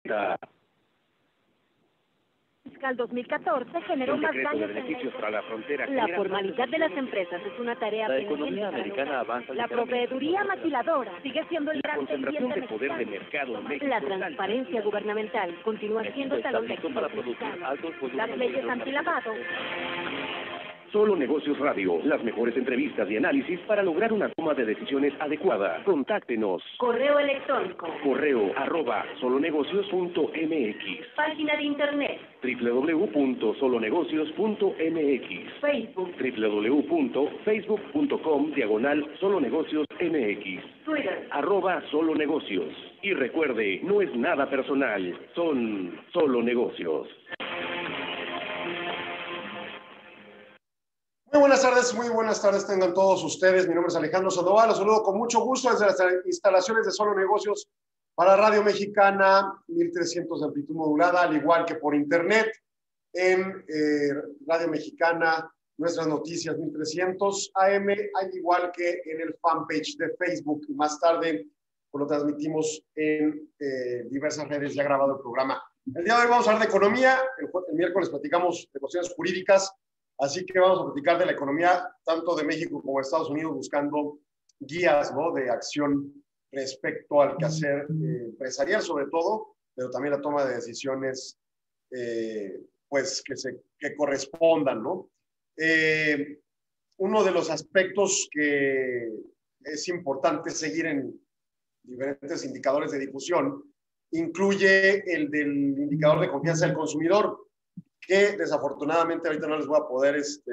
Fiscal 2014 generó más daños para la frontera. La formalidad de las empresas es una tarea La economía americana avanza. La proveeduría maquiladora sigue siendo el gran pendiente de poder de mercado en México. La transparencia gubernamental continúa siendo talón de para producir altos las leyes antilavado. Solo Negocios Radio, las mejores entrevistas y análisis para lograr una toma de decisiones adecuada. Contáctenos. Correo electrónico. correo@solonegocios.mx. Página de internet. www.solonegocios.mx. Facebook. www.facebook.com/solonegociosmx. Twitter. @solonegocios. Y recuerde, no es nada personal, son solo negocios. Muy buenas tardes tengan todos ustedes. Mi nombre es Alejandro Sandoval, los saludo con mucho gusto desde las instalaciones de Solo Negocios para Radio Mexicana, 1300 de amplitud modulada, al igual que por internet en Radio Mexicana, nuestras noticias 1300 AM, al igual que en el fanpage de Facebook. Y más tarde lo transmitimos en diversas redes, ya grabado el programa. El día de hoy vamos a hablar de economía, el miércoles platicamos de cuestiones jurídicas. Así que vamos a platicar de la economía tanto de México como de Estados Unidos, buscando guías, ¿no?, de acción respecto al quehacer empresarial sobre todo, pero también la toma de decisiones pues que correspondan, ¿no? Uno de los aspectos que es importante seguir en diferentes indicadores de difusión incluye el del indicador de confianza del consumidor, que desafortunadamente ahorita no les voy a poder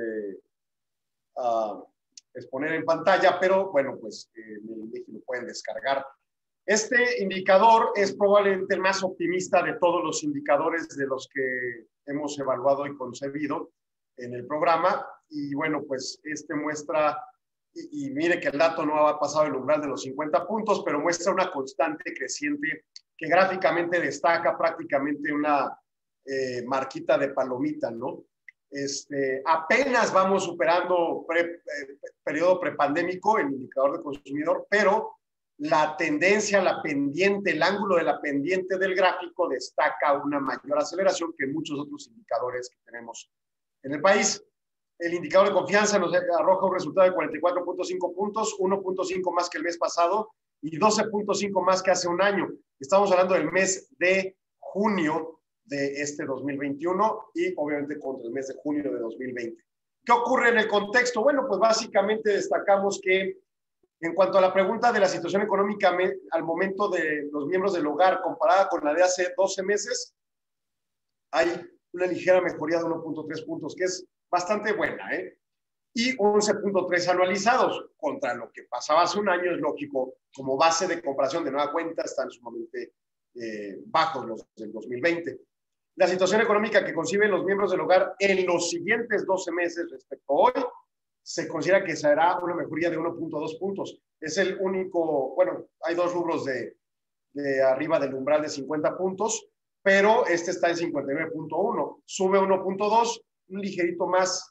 exponer en pantalla, pero bueno, pues lo pueden descargar. Este indicador es probablemente el más optimista de todos los indicadores de los que hemos evaluado y concebido en el programa, y bueno, pues muestra, y mire que el dato no ha pasado el umbral de los 50 puntos, pero muestra una constante creciente que gráficamente destaca prácticamente una marquita de palomita, ¿no? Apenas vamos superando periodo prepandémico, el indicador de consumidor, pero la tendencia, la pendiente, el ángulo de la pendiente del gráfico destaca una mayor aceleración que muchos otros indicadores que tenemos en el país. El indicador de confianza nos arroja un resultado de 44.5 puntos, 1.5 más que el mes pasado y 12.5 más que hace un año. Estamos hablando del mes de junio de 2021 y obviamente contra el mes de junio de 2020. ¿Qué ocurre en el contexto? Bueno, pues básicamente destacamos que en cuanto a la pregunta de la situación económica al momento de los miembros del hogar comparada con la de hace 12 meses, hay una ligera mejoría de 1.3 puntos, que es bastante buena, y 11.3 anualizados contra lo que pasaba hace un año. Es lógico, como base de comparación de nueva cuenta están sumamente bajos los del 2020. La situación económica que conciben los miembros del hogar en los siguientes 12 meses respecto a hoy, se considera que será una mejoría de 1.2 puntos. Es el único, bueno, hay dos rubros de arriba del umbral de 50 puntos, pero está en 59.1. Sube 1.2, un ligerito más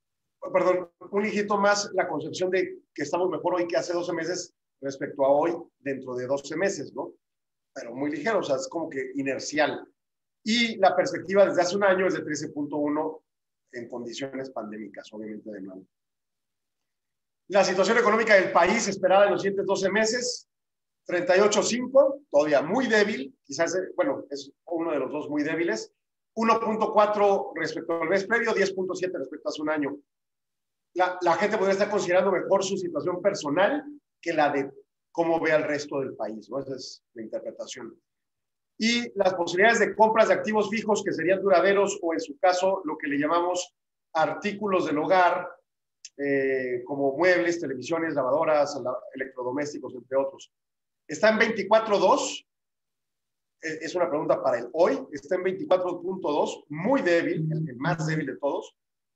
la concepción de que estamos mejor hoy que hace 12 meses respecto a hoy dentro de 12 meses, ¿no? Pero muy ligero, o sea, es como que inercial. Y la perspectiva desde hace un año es de 13.1 en condiciones pandémicas, obviamente de nuevo. La situación económica del país esperada en los siguientes 12 meses, 38.5, todavía muy débil, quizás, bueno, es uno de los dos muy débiles, 1.4 respecto al mes previo, 10.7 respecto a hace un año. La gente podría estar considerando mejor su situación personal que la de cómo ve al resto del país, ¿no? Esa es la interpretación. Y las posibilidades de compras de activos fijos que serían duraderos, o en su caso lo que le llamamos artículos del hogar, como muebles, televisiones, lavadoras, electrodomésticos, entre otros. Está en 24.2, es una pregunta para el hoy, está en 24.2, muy débil, el más débil de todos,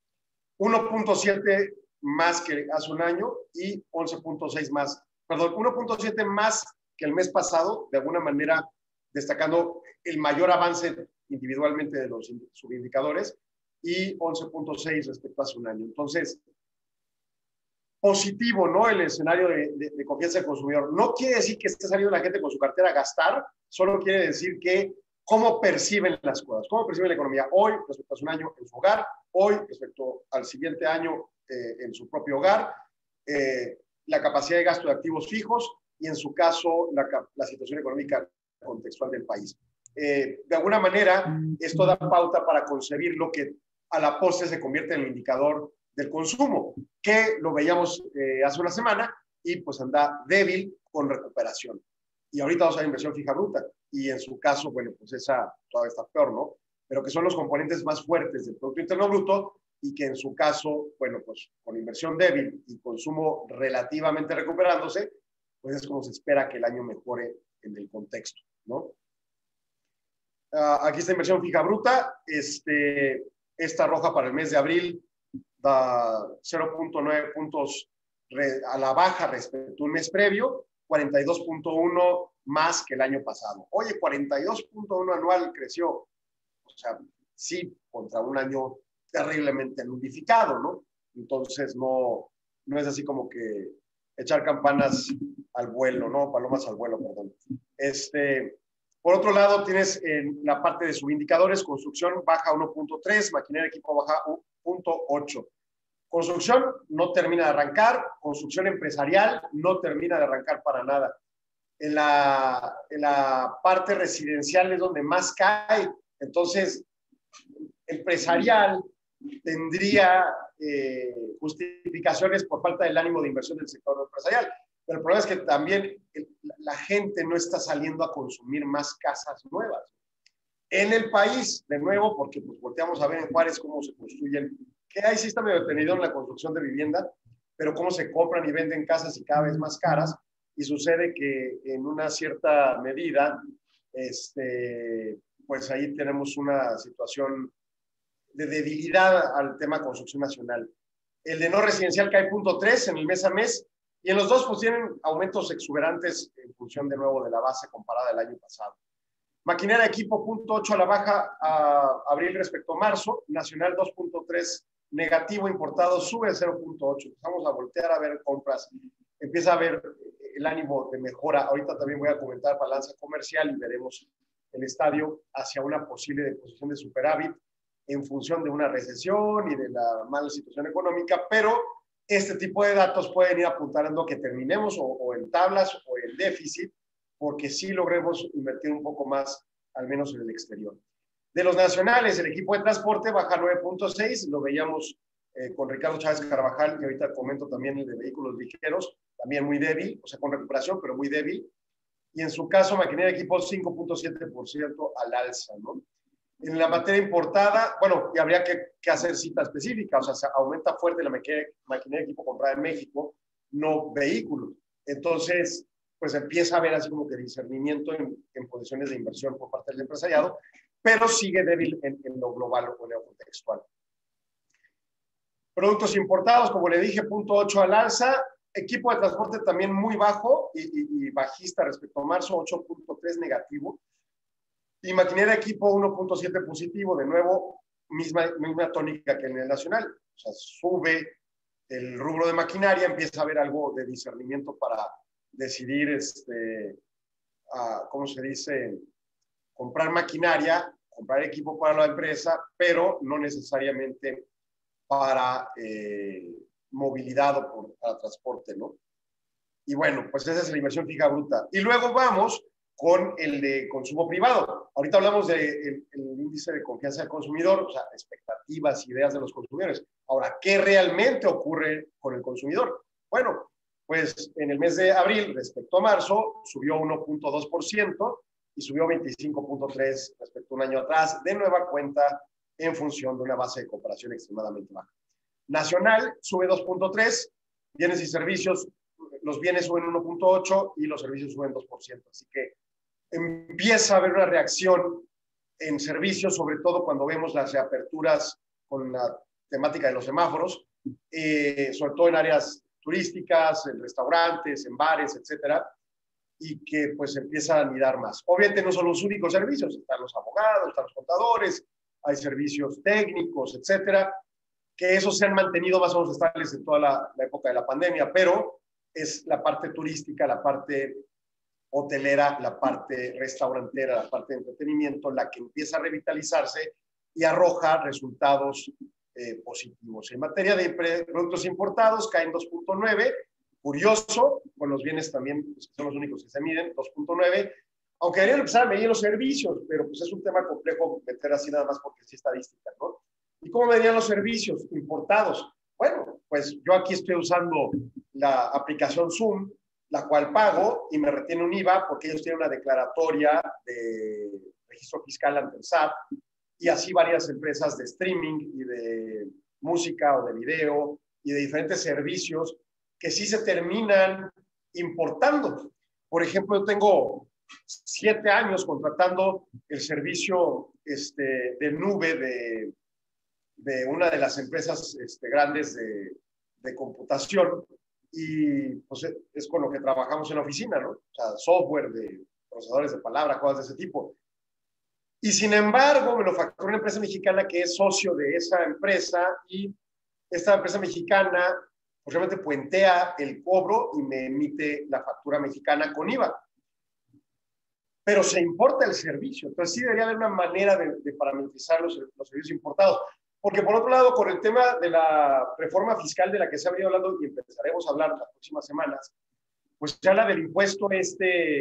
1.7 más que hace un año y 11.6 más, perdón, 1.7 más que el mes pasado, de alguna manera destacando el mayor avance individualmente de los subindicadores, y 11.6 respecto a hace un año. Entonces, positivo, ¿no? El escenario de confianza del consumidor. No quiere decir que esté saliendo la gente con su cartera a gastar, solo quiere decir que ¿cómo perciben las cosas? ¿Cómo perciben la economía hoy respecto a hace un año en su hogar, hoy respecto al siguiente año en su propio hogar, la capacidad de gasto de activos fijos y en su caso la situación económica contextual del país? De alguna manera, esto da pauta para concebir lo que a la postre se convierte en el indicador del consumo, que lo veíamos hace una semana y pues anda débil con recuperación. Y ahorita vamos a ver inversión fija bruta, y en su caso, bueno, pues esa todavía está peor, ¿no? Pero que son los componentes más fuertes del Producto Interno Bruto y que en su caso, bueno, pues con inversión débil y consumo relativamente recuperándose, pues es como se espera que el año mejore en el contexto, ¿no? Aquí está inversión fija bruta, esta roja para el mes de abril da 0.9 puntos a la baja respecto a un mes previo, 42.1 más que el año pasado. Oye, 42.1 anual creció, o sea, sí, contra un año terriblemente nulificado, ¿no? Entonces, no es así como que echar campanas al vuelo, ¿no? Palomas al vuelo, perdón. Por otro lado, tienes en la parte de subindicadores, construcción baja 1.3, maquinaria equipo baja 1.8. Construcción no termina de arrancar, construcción empresarial no termina de arrancar para nada. En la parte residencial es donde más cae, entonces empresarial tendría justificaciones por falta del ánimo de inversión del sector empresarial. Pero el problema es que también la gente no está saliendo a consumir más casas nuevas. En el país, de nuevo, porque pues volteamos a ver en Juárez cómo se construyen, que ahí sí está medio detenido en la construcción de vivienda, pero cómo se compran y venden casas y cada vez más caras, y sucede que en una cierta medida, pues ahí tenemos una situación de debilidad al tema construcción nacional. El de no residencial cae 0.3 en el mes a mes, y en los dos pues tienen aumentos exuberantes en función de nuevo de la base comparada al año pasado. Maquinaria equipo 0.8 a la baja a abril respecto a marzo, nacional 2.3 negativo, importado sube 0.8. Vamos a voltear a ver compras, empieza a ver el ánimo de mejora. Ahorita también voy a comentar balanza comercial y veremos el estadio hacia una posible deposición de superávit en función de una recesión y de la mala situación económica, pero este tipo de datos pueden ir apuntando que terminemos o en tablas o en déficit, porque sí logremos invertir un poco más, al menos en el exterior. De los nacionales, el equipo de transporte baja 9.6, lo veíamos con Ricardo Chávez Carvajal, y ahorita comento también el de vehículos ligeros, también muy débil, o sea, con recuperación, pero muy débil. Y en su caso, maquinaria de equipo 5.7% al alza, ¿no? En la materia importada, bueno, y habría que hacer cita específica, o sea, se aumenta fuerte la maquinaria de equipo comprada en México, no vehículos. Entonces, pues empieza a haber así como que discernimiento en posiciones de inversión por parte del empresariado, pero sigue débil en lo global o en lo contextual. Productos importados, como le dije, 0.8 al alza. Equipo de transporte también muy bajo y bajista respecto a marzo, 8.3 negativo. Y maquinaria de equipo 1.7 positivo, de nuevo, misma tónica que en el nacional. O sea, sube el rubro de maquinaria, empieza a haber algo de discernimiento para decidir, ¿cómo se dice? Comprar maquinaria, comprar equipo para la empresa, pero no necesariamente para movilidad o para transporte, ¿no? Y bueno, pues esa es la inversión fija bruta. Y luego vamos con el de consumo privado. Ahorita hablamos del índice de confianza del consumidor, o sea, expectativas, ideas de los consumidores. Ahora, ¿qué realmente ocurre con el consumidor? Bueno, pues en el mes de abril respecto a marzo subió 1.2% y subió 25.3% respecto a un año atrás, de nueva cuenta en función de una base de comparación extremadamente baja. Nacional sube 2.3%, bienes y servicios, los bienes suben 1.8% y los servicios suben 2%. Así que empieza a haber una reacción en servicios, sobre todo cuando vemos las reaperturas con la temática de los semáforos, sobre todo en áreas turísticas, en restaurantes, en bares, etcétera, y que pues empieza a anidar más. Obviamente no son los únicos servicios, están los abogados, están los contadores, hay servicios técnicos, etcétera, que esos se han mantenido más o menos estables en toda la época de la pandemia, pero es la parte turística, la parte hotelera, la parte restaurantera, la parte de entretenimiento, la que empieza a revitalizarse y arroja resultados positivos. En materia de productos importados, caen 2.9, curioso, con los bienes también, pues, son los únicos que se miden, 2.9, aunque deberían empezar a medir los servicios, pero pues es un tema complejo meter así nada más porque sí estadística, ¿no? ¿Y cómo medían los servicios importados? Bueno, pues yo aquí estoy usando la aplicación Zoom, la cual pago y me retiene un IVA porque ellos tienen una declaratoria de registro fiscal ante el SAT, y así varias empresas de streaming y de música o de video y de diferentes servicios que sí se terminan importando. Por ejemplo, yo tengo 7 años contratando el servicio de nube de una de las empresas grandes de computación, y pues es con lo que trabajamos en la oficina, ¿no? O sea, software de procesadores de palabra, cosas de ese tipo. Y sin embargo, me lo facturó una empresa mexicana que es socio de esa empresa, y esta empresa mexicana pues realmente puentea el cobro y me emite la factura mexicana con IVA. Pero se importa el servicio. Entonces sí debería haber una manera de parametrizar los servicios importados. Porque por otro lado, con el tema de la reforma fiscal de la que se ha venido hablando y empezaremos a hablar en las próximas semanas, pues se habla del impuesto pues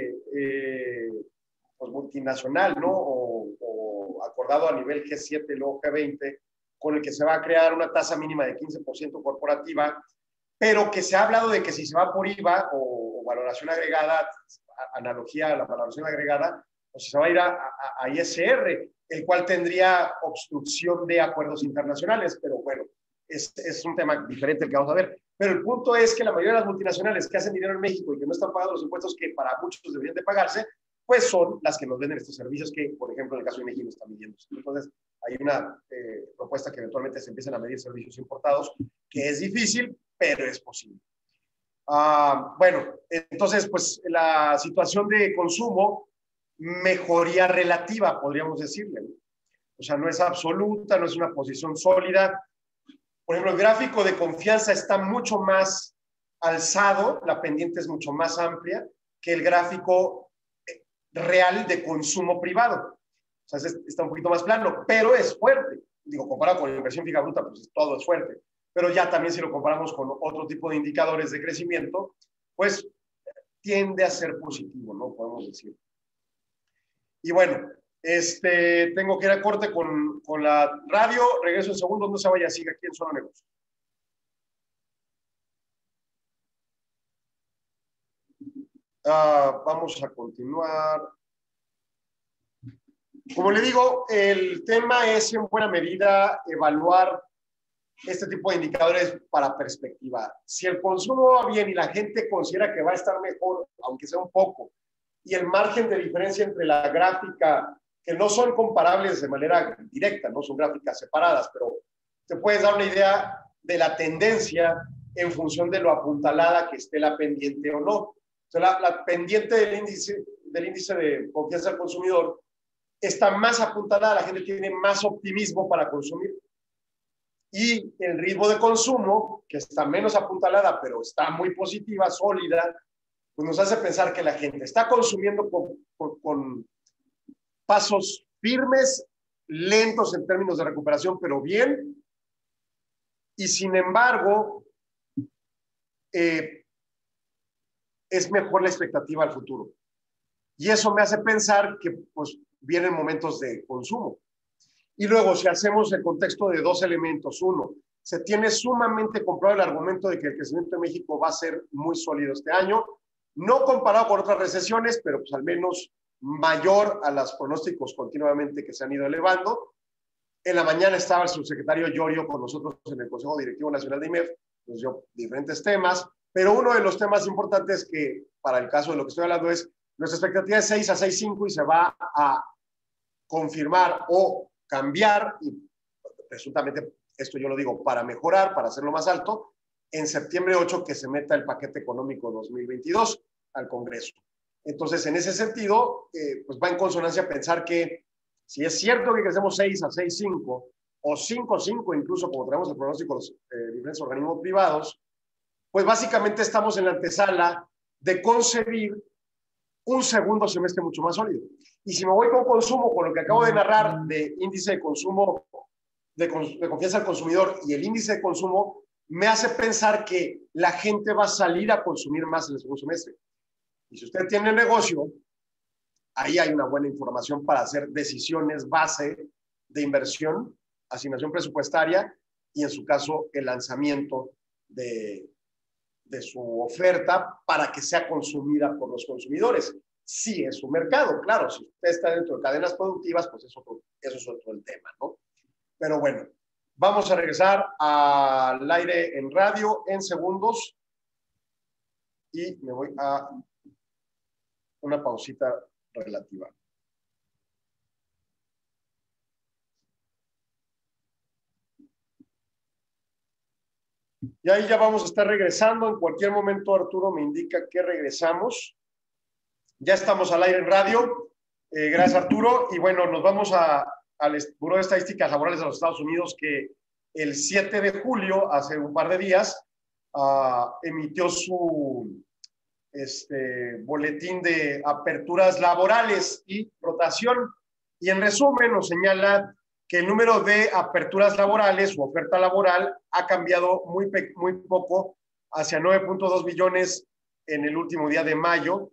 multinacional, ¿no? O acordado a nivel G7, luego G20, con el que se va a crear una tasa mínima de 15% corporativa, pero que se ha hablado de que si se va por IVA o valoración agregada, analogía a la valoración agregada, o si se va a ir a ISR, el cual tendría obstrucción de acuerdos internacionales, pero bueno, es un tema diferente el que vamos a ver. Pero el punto es que la mayoría de las multinacionales que hacen dinero en México y que no están pagando los impuestos que para muchos deberían de pagarse, pues son las que nos venden estos servicios que, por ejemplo, en el caso de México están midiendo. Entonces, hay una propuesta que eventualmente se empiecen a medir servicios importados, que es difícil, pero es posible. Bueno, entonces, pues la situación de consumo, mejoría relativa, podríamos decirle, ¿no? O sea, no es absoluta, no es una posición sólida. Por ejemplo, el gráfico de confianza está mucho más alzado, la pendiente es mucho más amplia que el gráfico real de consumo privado. O sea, está un poquito más plano, pero es fuerte. Digo, comparado con la inversión fija bruta, pues todo es fuerte. Pero ya también si lo comparamos con otro tipo de indicadores de crecimiento, pues tiende a ser positivo, ¿no? Podemos decir. Y bueno, tengo que ir a corte con la radio. Regreso en segundo, no se vaya, siga aquí en Zona Negocios. Vamos a continuar. Como le digo, el tema es en buena medida evaluar este tipo de indicadores para perspectiva. Si el consumo va bien y la gente considera que va a estar mejor, aunque sea un poco, y el margen de diferencia entre la gráfica, que no son comparables de manera directa, no son gráficas separadas, pero te puedes dar una idea de la tendencia en función de lo apuntalada que esté la pendiente o no. Entonces, la pendiente del índice de confianza del consumidor está más apuntalada, la gente tiene más optimismo para consumir. Y el ritmo de consumo, que está menos apuntalada, pero está muy positiva, sólida, pues nos hace pensar que la gente está consumiendo con pasos firmes, lentos en términos de recuperación, pero bien. Y sin embargo, es mejor la expectativa al futuro. Y eso me hace pensar que pues, vienen momentos de consumo. Y luego, si hacemos el contexto de dos elementos, uno, se tiene sumamente comprobado el argumento de que el crecimiento de México va a ser muy sólido este año, no comparado con otras recesiones, pero pues al menos mayor a los pronósticos continuamente que se han ido elevando. En la mañana estaba el subsecretario Llorio con nosotros en el Consejo Directivo Nacional de IMEF, nos dio diferentes temas, pero uno de los temas importantes que para el caso de lo que estoy hablando es nuestra expectativa es 6 a 6.5 y se va a confirmar o cambiar, y presuntamente esto yo lo digo para mejorar, para hacerlo más alto, en septiembre 8 que se meta el paquete económico 2022 al Congreso. Entonces, en ese sentido, pues va en consonancia pensar que si es cierto que crecemos 6 a 6.5 o 5.5 incluso como tenemos el pronóstico de los diferentes organismos privados, pues básicamente estamos en la antesala de concebir un segundo semestre mucho más sólido. Y si me voy con consumo, con lo que acabo de narrar de índice de consumo, de confianza al consumidor y el índice de consumo, me hace pensar que la gente va a salir a consumir más en el segundo semestre. Y si usted tiene negocio, ahí hay una buena información para hacer decisiones base de inversión, asignación presupuestaria y en su caso el lanzamiento de su oferta para que sea consumida por los consumidores. Sí es un mercado, claro, si usted está dentro de cadenas productivas, pues eso es otro el tema, ¿no? Pero bueno, vamos a regresar al aire en radio en segundos y me voy a una pausita relativa. Y ahí ya vamos a estar regresando. En cualquier momento Arturo me indica que regresamos. Ya estamos al aire en radio. Gracias, Arturo. Y bueno, nos vamos al Buró de Estadísticas Laborales de los Estados Unidos, que el 7 de julio, hace un par de días, emitió su boletín de aperturas laborales y rotación. Y en resumen nos señala que el número de aperturas laborales o oferta laboral ha cambiado muy poco, hacia 9.2 millones en el último día de mayo,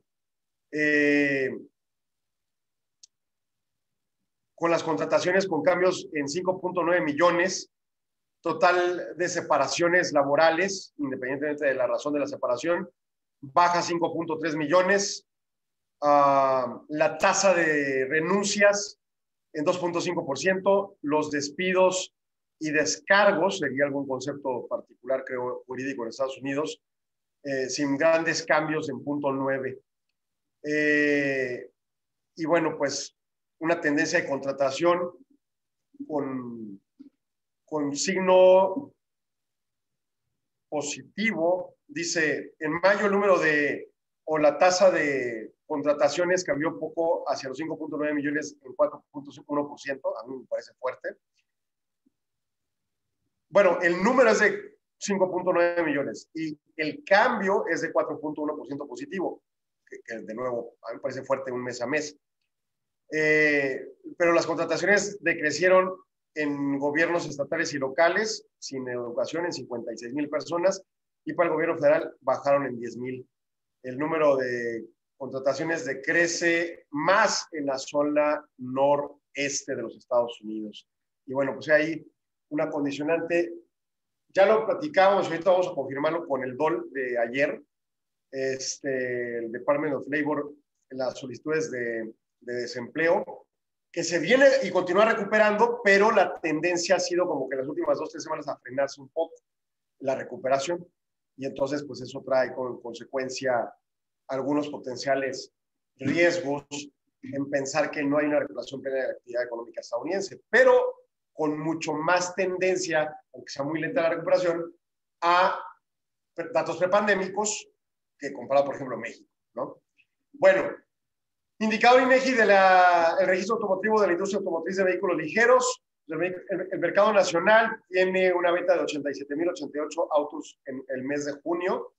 con las contrataciones con cambios en 5.9 millones, total de separaciones laborales, independientemente de la razón de la separación, baja 5.3 millones, la tasa de renuncias en 2.5%, los despidos y descargos, sería algún concepto particular, creo, jurídico en Estados Unidos, sin grandes cambios en 0.9. Y bueno, pues una tendencia de contratación con signo positivo. Dice, en mayo el número la tasa de contrataciones cambió poco hacia los 5.9 millones en 4.1%, a mí me parece fuerte. Bueno, el número es de 5.9 millones y el cambio es de 4.1% positivo, que de nuevo a mí me parece fuerte un mes a mes. Pero las contrataciones decrecieron en gobiernos estatales y locales, sin educación, en 56,000 personas, y para el gobierno federal bajaron en 10,000. El número de contrataciones decrece más en la zona noreste de los Estados Unidos. Y bueno, pues hay una condicionante, ya lo platicamos, ahorita vamos a confirmarlo con el DOL de ayer, el Department of Labor, en las solicitudes de desempleo, que se viene y continúa recuperando, pero la tendencia ha sido como que las últimas 2 o 3 semanas a frenarse un poco la recuperación, y entonces pues eso trae con consecuencia algunos potenciales riesgos en pensar que no hay una recuperación plena de la actividad económica estadounidense, pero con mucho más tendencia, aunque sea muy lenta la recuperación, a datos prepandémicos que comparado, por ejemplo, México, ¿no? Bueno, indicador INEGI del registro automotrivo de la industria automotriz de vehículos ligeros. El mercado nacional tiene una venta de 87,088 autos en el mes de junio.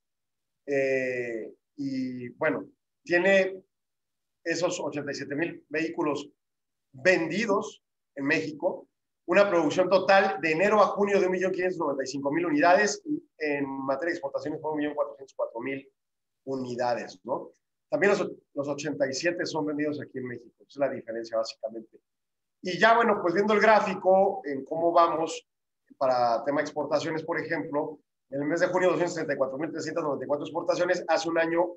Y bueno, tiene esos 87,000 vehículos vendidos en México, una producción total de enero a junio de 1.595.000 unidades, y en materia de exportaciones fue 1.404.000 unidades, ¿no? También los 87 son vendidos aquí en México, esa es la diferencia básicamente. Y ya, bueno, pues viendo el gráfico en cómo vamos para tema de exportaciones, por ejemplo, en el mes de junio 234.394 exportaciones, hace un año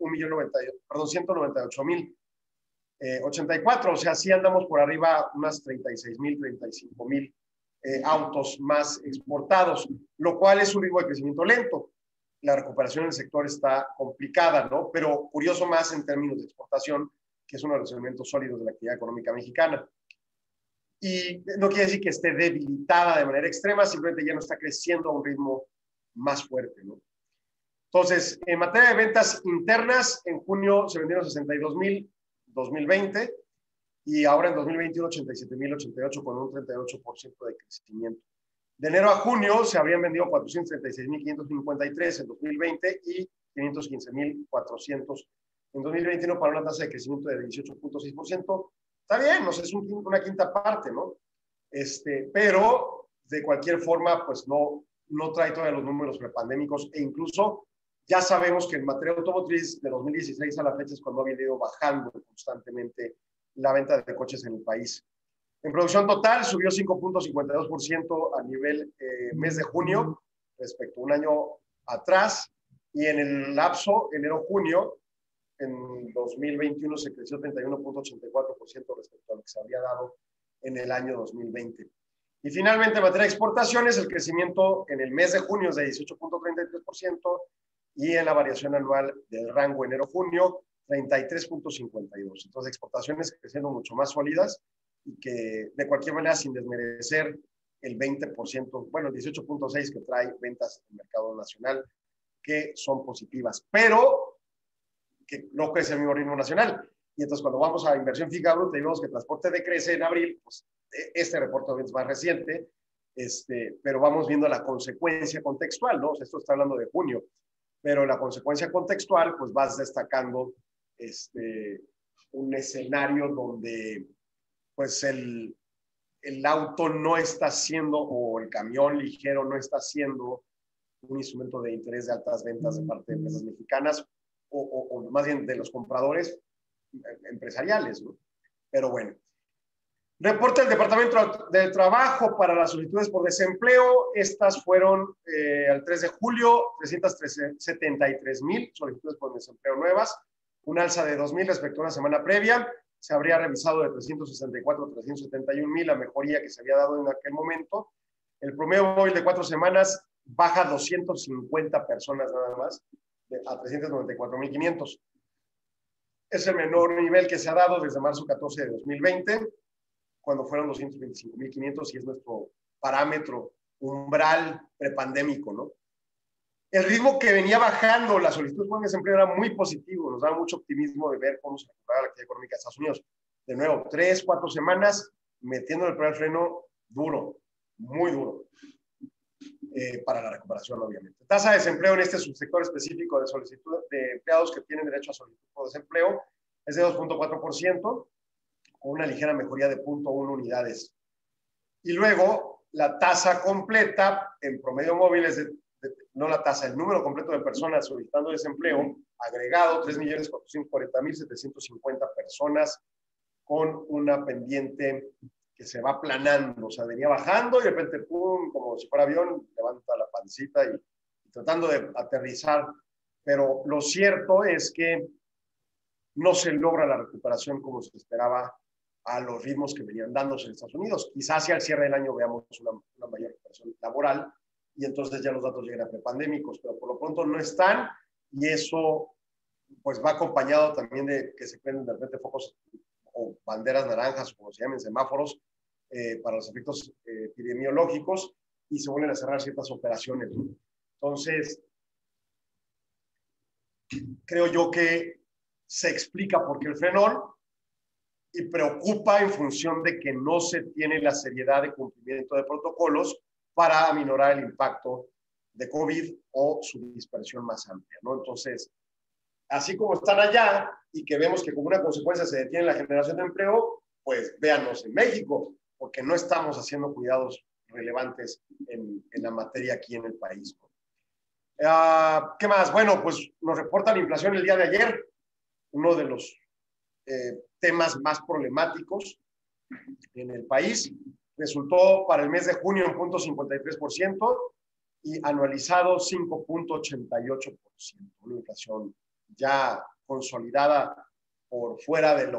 198.084, o sea, sí andamos por arriba unas 36,000, 35,000 autos más exportados, lo cual es un ritmo de crecimiento lento. La recuperación del sector está complicada, ¿no? Pero curioso más en términos de exportación, que es uno de los elementos sólidos de la actividad económica mexicana. Y no quiere decir que esté debilitada de manera extrema, simplemente ya no está creciendo a un ritmo más fuerte, ¿no? Entonces, en materia de ventas internas, en junio se vendieron 62,000, 2020, y ahora en 2021 87,088, con un 38% de crecimiento. De enero a junio se habrían vendido 436,553 en 2020 y 515,400 en 2021 para una tasa de crecimiento de 18.6%. Está bien, no sé, es una quinta parte, ¿no? Pero de cualquier forma, pues no trae todavía los números prepandémicos e incluso ya sabemos que en materia automotriz de 2016 a la fecha es cuando ha venido bajando constantemente la venta de coches en el país. En producción total subió 5.52% a nivel mes de junio respecto a un año atrás, y en el lapso enero-junio en 2021 se creció 31.84% respecto a lo que se había dado en el año 2020. Y finalmente, en materia de exportaciones, el crecimiento en el mes de junio es de 18.33% y en la variación anual del rango enero-junio, 33.52%. Entonces, exportaciones creciendo mucho más sólidas y que, de cualquier manera, sin desmerecer el 20%, bueno, el 18.6% que trae ventas en el mercado nacional, que son positivas, pero que no crece al mismo ritmo nacional. Y entonces, cuando vamos a inversión fija bruta y vemos que el transporte decrece en abril, pues este reporte es más reciente, pero vamos viendo la consecuencia contextual, ¿no? O sea, esto está hablando de junio, pero la consecuencia contextual, pues vas destacando un escenario donde, pues, el auto no está siendo, o el camión ligero no está siendo un instrumento de interés de altas ventas de parte de empresas mexicanas, o más bien de los compradores empresariales, ¿no? Pero bueno. Reporta el Departamento de Trabajo para las solicitudes por desempleo. Estas fueron al 3 de julio, 373,000 solicitudes por desempleo nuevas, un alza de 2,000 respecto a una semana previa. Se habría revisado de 364 a 371,000 la mejoría que se había dado en aquel momento. El promedio móvil de 4 semanas baja 250 personas nada más, a 394,500. Es el menor nivel que se ha dado desde marzo 14 de 2020, cuando fueron 225,500, y es nuestro parámetro umbral prepandémico, ¿no? El ritmo que venía bajando la solicitud por desempleo era muy positivo, nos daba mucho optimismo de ver cómo se recuperaba la actividad económica de Estados Unidos. De nuevo, 3, 4 semanas metiendo el primer freno duro, muy duro, para la recuperación, obviamente. Tasa de desempleo en este subsector específico de solicitud de empleados que tienen derecho a solicitud por desempleo es de 2.4%, con una ligera mejoría de 0.1 unidades. Y luego, la tasa completa en promedio móvil es no la tasa, el número completo de personas solicitando desempleo agregado, 3.440.750 personas, con una pendiente que se va aplanando, o sea, venía bajando y de repente, pum, como si fuera avión, levanta la pancita y tratando de aterrizar. Pero lo cierto es que no se logra la recuperación como se esperaba a los ritmos que venían dándose en Estados Unidos. Quizás hacia el cierre del año veamos una mayor recuperación laboral y entonces ya los datos lleguen a prepandémicos, pero por lo pronto no están, y eso pues va acompañado también de que se prenden de repente focos o banderas naranjas, o como se llaman, semáforos, para los efectos epidemiológicos, y se vuelven a cerrar ciertas operaciones, ¿no? Entonces, creo yo que se explica por qué el frenón, y preocupa en función de que no se tiene la seriedad de cumplimiento de protocolos para aminorar el impacto de COVID o su dispersión más amplia, ¿no? Entonces, así como están allá y que vemos que como una consecuencia se detiene la generación de empleo, pues véanos en México, porque no estamos haciendo cuidados relevantes en la materia aquí en el país, ¿no? ¿Qué más? Bueno, pues nos reporta la inflación el día de ayer, uno de los temas más problemáticos en el país. Resultó para el mes de junio en 0.53% y anualizado 5.88%. Una inflación ya consolidada por fuera del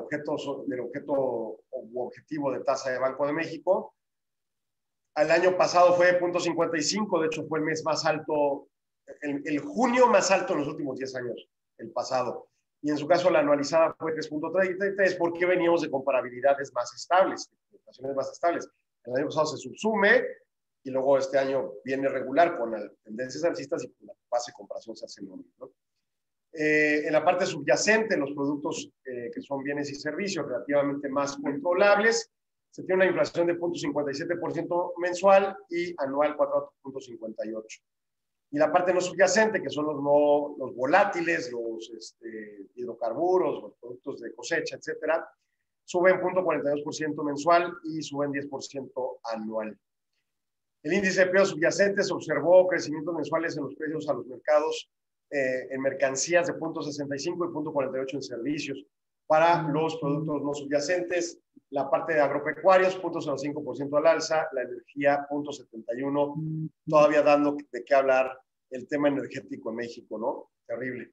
objetivo de tasa de Banco de México. El año pasado fue 0.55, de hecho fue el mes más alto, el junio más alto en los últimos 10 años, el pasado. Y en su caso la anualizada fue 3.33, porque veníamos de comparabilidades más estables, de inflaciones más estables. El año pasado se subsume y luego este año viene regular con las tendencias alcistas y con la base de comparación se hace lo mismo, ¿no? En la parte subyacente, los productos que son bienes y servicios relativamente más controlables, se tiene una inflación de 0.57% mensual y anual 4.58%. Y la parte no subyacente, que son los volátiles, los hidrocarburos, los productos de cosecha, etcétera, suben 0.42% mensual y suben 10% anual. El índice de precios subyacentes observó crecimientos mensuales en los precios a los mercados en mercancías de 0.65 y 0.48 en servicios. Para los productos no subyacentes, la parte de agropecuarios, 0.05% al alza, la energía, 0.71%, todavía dando de qué hablar el tema energético en México, ¿no? Terrible.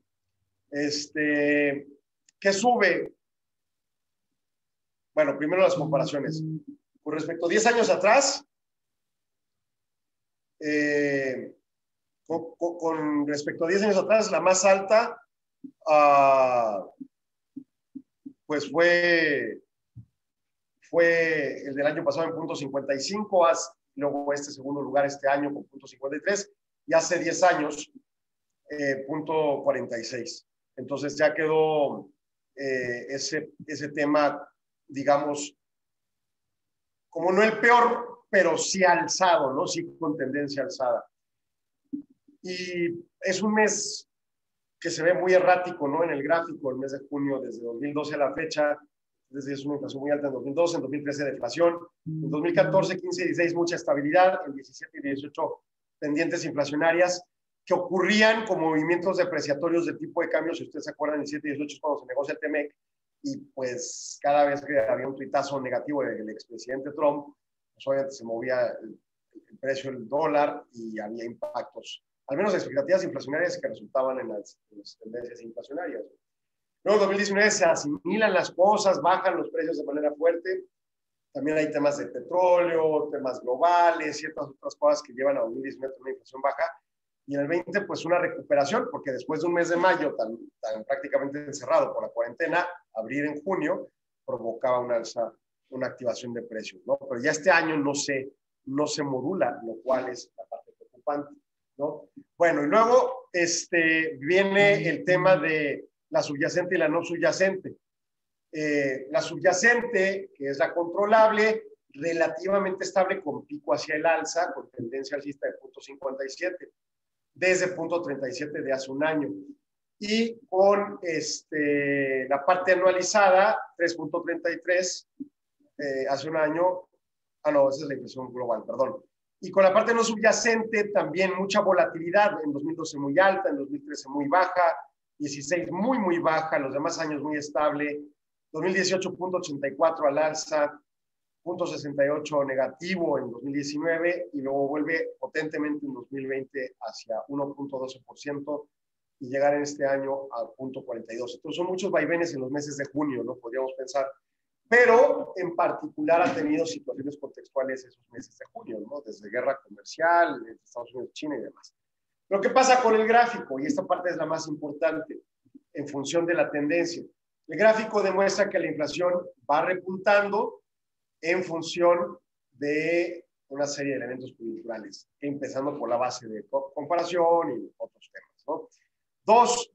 ¿Qué sube? Bueno, primero las comparaciones. Con respecto a 10 años atrás, con respecto a 10 años atrás, la más alta, pues fue el del año pasado en 0.55, luego segundo lugar este año con 0.53, y hace 10 años 0.46. Entonces ya quedó ese tema, digamos, como no el peor, pero sí alzado, ¿no? Sí con tendencia alzada. Y es un mes que se ve muy errático, ¿no? En el gráfico, el mes de junio, desde 2012 a la fecha, desde es una inflación muy alta en 2012, en 2013 deflación, en 2014, 15 y 16 mucha estabilidad, en 17 y 18 pendientes inflacionarias que ocurrían con movimientos depreciatorios de tipo de cambio. Si ustedes se acuerdan, en 17 y 18 es cuando se negocia el TEMEC, y pues cada vez que había un tuitazo negativo del expresidente Trump, pues obviamente se movía el precio del dólar y había impactos, al menos expectativas inflacionarias que resultaban en las tendencias inflacionarias. Luego en 2019 se asimilan las cosas, bajan los precios de manera fuerte. También hay temas de petróleo, temas globales, ciertas otras cosas que llevan a 2019 una inflación baja. Y en el 20, pues una recuperación, porque después de un mes de mayo tan prácticamente encerrado por la cuarentena, abrir en junio provocaba una alza, una activación de precios, ¿no? Pero ya este año no se modula, lo cual es la parte preocupante, ¿no? Bueno, y luego viene el tema de la subyacente y la no subyacente. La subyacente, que es la controlable, relativamente estable con pico hacia el alza, con tendencia alcista de 0.57, desde 0.37 de hace un año. Y con la parte anualizada, 3.33 hace un año. No, esa es la inflación global, perdón. Y con la parte no subyacente, también mucha volatilidad. En 2012 muy alta, en 2013 muy baja, 16 muy, muy baja, los demás años muy estable. 2018, 0.84 al alza, 0.68 negativo en 2019 y luego vuelve potentemente en 2020 hacia 1.12% y llegar en este año a 0.42. Entonces son muchos vaivenes en los meses de junio, ¿no? Podríamos pensar. Pero en particular han tenido situaciones contextuales esos meses de junio, ¿no? Desde guerra comercial, entre Estados Unidos, China y demás. Lo que pasa con el gráfico, y esta parte es la más importante, en función de la tendencia. El gráfico demuestra que la inflación va repuntando en función de una serie de elementos coyunturales, empezando por la base de comparación y otros temas, ¿no? 2,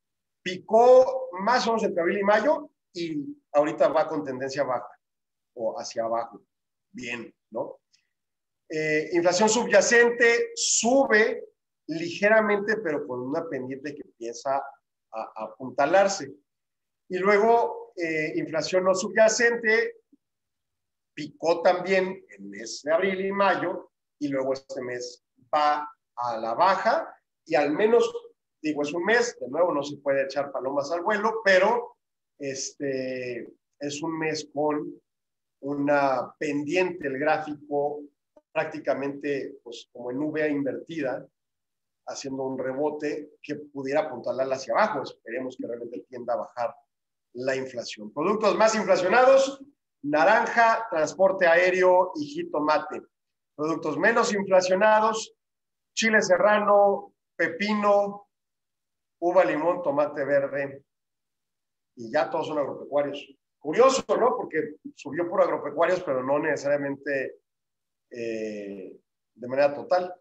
picó más o menos entre abril y mayo y ahorita va con tendencia baja o hacia abajo. Bien, ¿no? Inflación subyacente sube ligeramente, pero con una pendiente que empieza a apuntalarse. Y luego, inflación no subyacente picó también en el mes de abril y mayo, y luego este mes va a la baja, y al menos, digo, es un mes, de nuevo no se puede echar palomas al vuelo, pero es un mes con una pendiente, el gráfico prácticamente pues, como en V invertida, haciendo un rebote que pudiera apuntalar hacia abajo. Esperemos que realmente tienda a bajar la inflación. Productos más inflacionados: naranja, transporte aéreo y jitomate. Productos menos inflacionados: chile serrano, pepino, uva, limón, tomate verde, y ya todos son agropecuarios. Curioso, ¿no? Porque subió por agropecuarios, pero no necesariamente de manera total.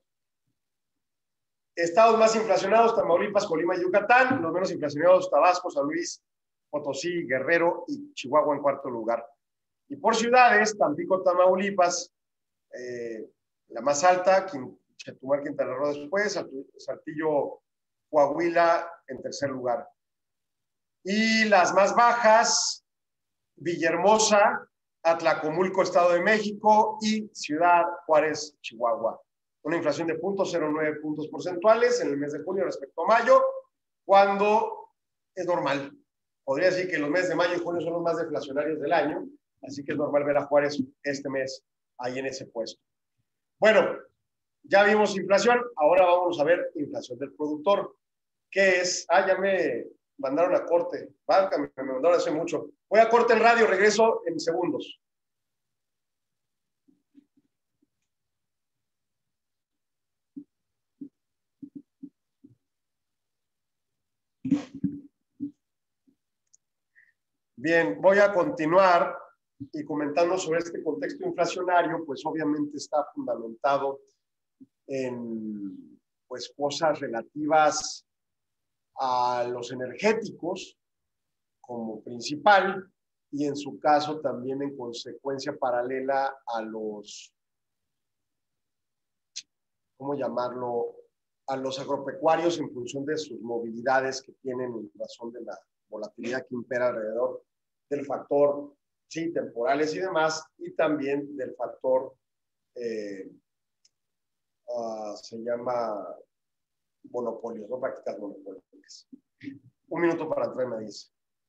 Estados más inflacionados: Tamaulipas, Colima y Yucatán. Los menos inflacionados: Tabasco, San Luis Potosí, Guerrero y Chihuahua en cuarto lugar. Y por ciudades: Tampico, Tamaulipas, la más alta, Chetumal, Quintana Roo después, Saltillo, Coahuila en tercer lugar. Y las más bajas, Villahermosa, Atlacomulco, Estado de México y Ciudad Juárez, Chihuahua. Una inflación de 0.09 puntos porcentuales en el mes de junio respecto a mayo, cuando es normal. Podría decir que los meses de mayo y junio son los más deflacionarios del año, así que es normal ver a Juárez este mes ahí en ese puesto. Bueno, ya vimos inflación, ahora vamos a ver inflación del productor, que es, ya me mandaron a corte, me mandaron hace mucho. Voy a corte el radio, regreso en segundos. Bien, voy a continuar y comentando sobre este contexto inflacionario, pues obviamente está fundamentado en pues cosas relativas a los energéticos como principal y en su caso también en consecuencia paralela a los, ¿cómo llamarlo?, a los agropecuarios en función de sus movilidades que tienen en razón de la volatilidad que impera alrededor del factor, sí, temporales y demás, y también del factor, se llama monopolios, no prácticas monopólicas. Un minuto para entrar, me dice.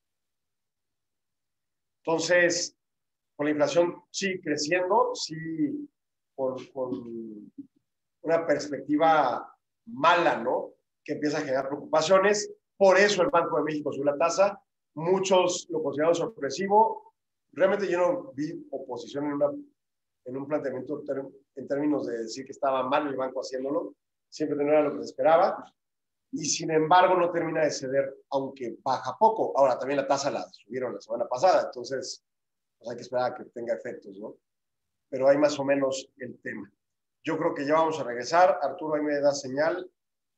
Entonces, con la inflación sí creciendo, sí con una perspectiva mala, ¿no? Que empieza a generar preocupaciones. Por eso el Banco de México subió la tasa. Muchos lo consideraron sorpresivo. Realmente yo no vi oposición en un planteamiento en términos de decir que estaba mal el banco haciéndolo. Siempre no era lo que se esperaba. Y sin embargo no termina de ceder, aunque baja poco. Ahora, también la tasa la subieron la semana pasada, entonces pues hay que esperar a que tenga efectos, ¿no? Pero hay más o menos el tema. Yo creo que ya vamos a regresar. Arturo, ahí me da señal.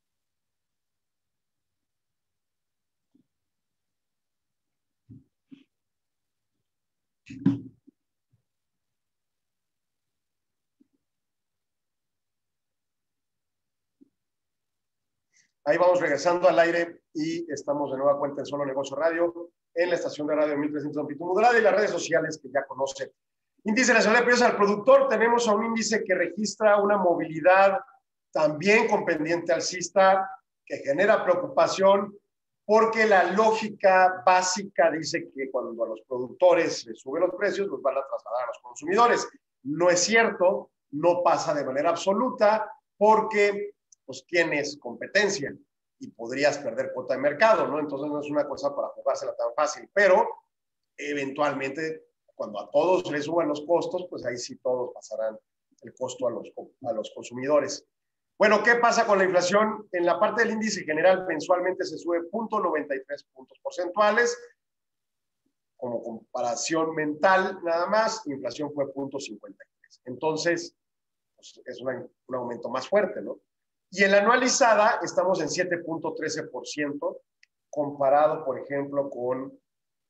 Ahí vamos regresando al aire y estamos de nueva cuenta en Solo Negocio Radio, en la estación de radio 1300 de amplitud modulada y las redes sociales que ya conoce. Índice Nacional de Precios al Productor, tenemos a un índice que registra una movilidad también con pendiente alcista, que genera preocupación, porque la lógica básica dice que cuando a los productores les suben los precios, los van a trasladar a los consumidores. No es cierto, no pasa de manera absoluta, porque pues tienes competencia y podrías perder cuota de mercado, ¿no? Entonces no es una cosa para jugársela tan fácil, pero eventualmente cuando a todos les suban los costos, pues ahí sí todos pasarán el costo a los consumidores. Bueno, ¿qué pasa con la inflación? En la parte del índice general mensualmente se sube 0.93 puntos porcentuales. Como comparación mental nada más, inflación fue 0.53. Entonces, pues es un aumento más fuerte, ¿no? Y en la anualizada estamos en 7.13%, comparado, por ejemplo, con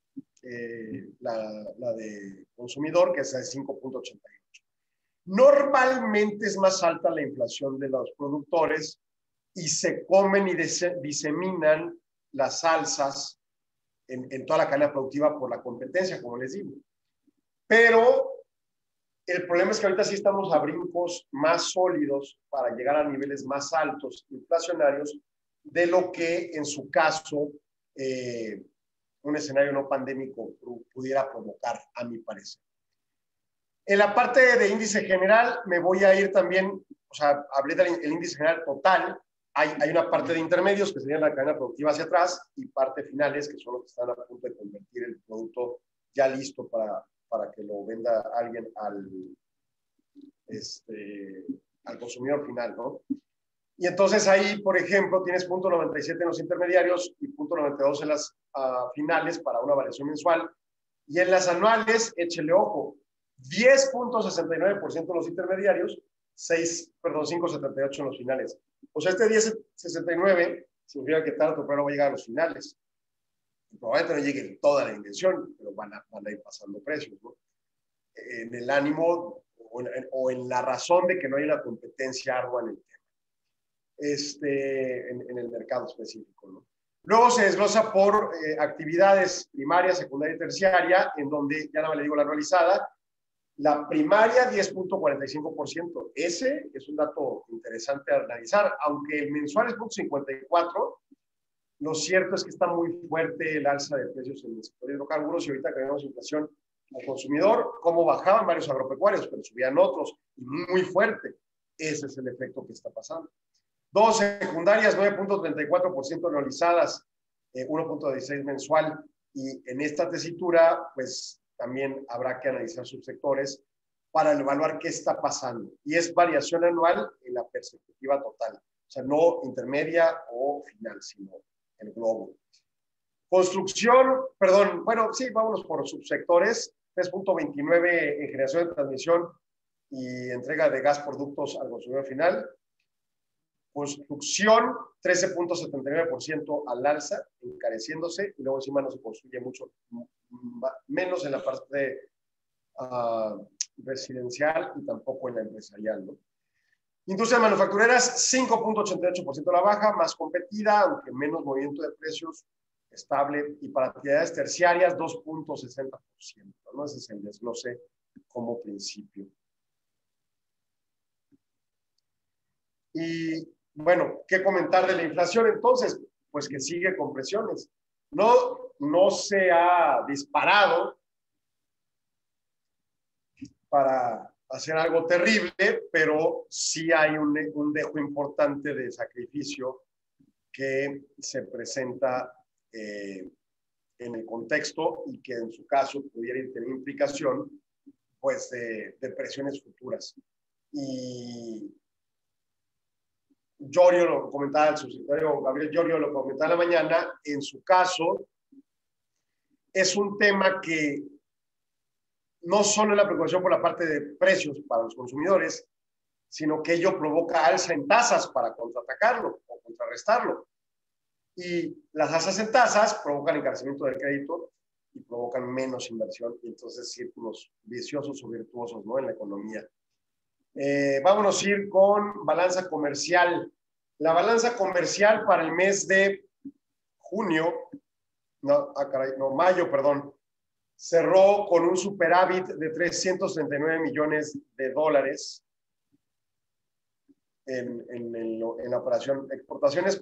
la de consumidor, que es de 5.88. Normalmente es más alta la inflación de los productores y se comen y diseminan las alzas en toda la cadena productiva por la competencia, como les digo. Pero el problema es que ahorita sí estamos a brincos más sólidos para llegar a niveles más altos inflacionarios de lo que en su caso un escenario no pandémico pudiera provocar, a mi parecer. En la parte de índice general me voy a ir también, o sea, hablé del índice general total, hay una parte de intermedios que serían la cadena productiva hacia atrás y parte finales que son los que están a punto de convertir el producto ya listo para que lo venda alguien al consumidor final, ¿no? Y entonces ahí, por ejemplo, tienes 0.97 en los intermediarios y 0.92 en las finales para una variación mensual. Y en las anuales, échele ojo, 10.69% en los intermediarios, 5.78 en los finales. O sea, este 10.69 significa que tarde o temprano va a llegar a los finales. Probablemente no llegue toda la inversión, pero van a ir pasando precios, ¿no? En el ánimo o en la razón de que no hay una competencia ardua en el tema. en el mercado específico, ¿no? Luego se desglosa por actividades primaria, secundaria y terciaria, en donde, ya nada más le digo la realizada, la primaria 10.45%. Ese es un dato interesante a analizar, aunque el mensual es 0.54%. Lo cierto es que está muy fuerte el alza de precios en el sector de hidrocarburos y ahorita que vemos inflación al consumidor, cómo bajaban varios agropecuarios, pero subían otros, y muy fuerte. Ese es el efecto que está pasando. Dos secundarias, 9.34% anualizadas, 1.16 mensual, y en esta tesitura, pues también habrá que analizar subsectores para evaluar qué está pasando. Y es variación anual en la perspectiva total, o sea, no intermedia o final, sino el globo. Construcción, perdón, bueno, sí, vámonos por subsectores, 3.29 en generación de transmisión y entrega de gas productos al consumidor final. Construcción, 13.79% al alza, encareciéndose, y luego encima no se construye mucho, menos en la parte residencial y tampoco en la empresarial, ¿no? Industrias manufactureras, 5.88% a la baja, más competida, aunque menos movimiento de precios, estable. Y para actividades terciarias, 2.60%, ¿no? Ese es el desglose como principio. Y bueno, ¿qué comentar de la inflación entonces? Pues que sigue con presiones. No se ha disparado para hacer algo terrible, pero sí hay un dejo importante de sacrificio que se presenta en el contexto y que en su caso pudiera tener implicación pues de presiones futuras. Y Llorio lo comentaba, el subsecretario Gabriel Llorio lo comentaba en la mañana, en su caso es un tema que no solo es la preocupación por la parte de precios para los consumidores, sino que ello provoca alza en tasas para contraatacarlo o contrarrestarlo. Y las alzas en tasas provocan encarecimiento del crédito y provocan menos inversión, y entonces círculos viciosos o virtuosos, ¿no?, en la economía. Vámonos a ir con balanza comercial. La balanza comercial para el mes de mayo, perdón, cerró con un superávit de 339 millones de dólares en la operación. Exportaciones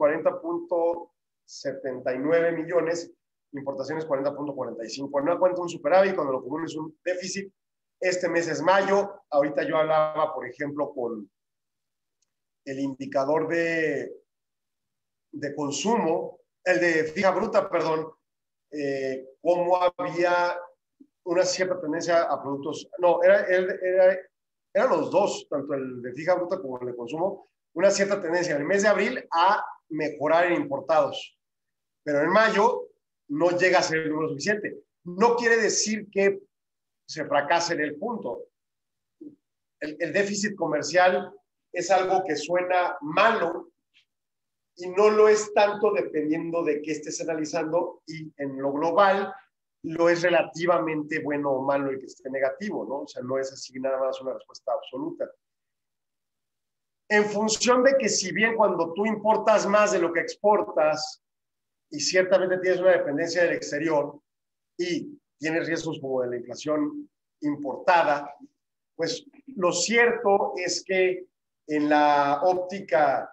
40.79 millones, importaciones 40.45. No cuenta un superávit, cuando lo común es un déficit. Este mes es mayo. Ahorita yo hablaba, por ejemplo, con el indicador de consumo, el de fija bruta, perdón, cómo había una cierta tendencia a productos, no, eran los dos, tanto el de fija bruta como el de consumo, una cierta tendencia en el mes de abril a mejorar en importados, pero en mayo no llega a ser el número suficiente. No quiere decir que se fracase en el punto. El déficit comercial es algo que suena malo y no lo es tanto dependiendo de qué estés analizando, y en lo global lo es relativamente bueno o malo el que esté negativo, ¿no? O sea, no es así nada más una respuesta absoluta. En función de que si bien cuando tú importas más de lo que exportas y ciertamente tienes una dependencia del exterior y tienes riesgos como de la inflación importada, pues lo cierto es que en la óptica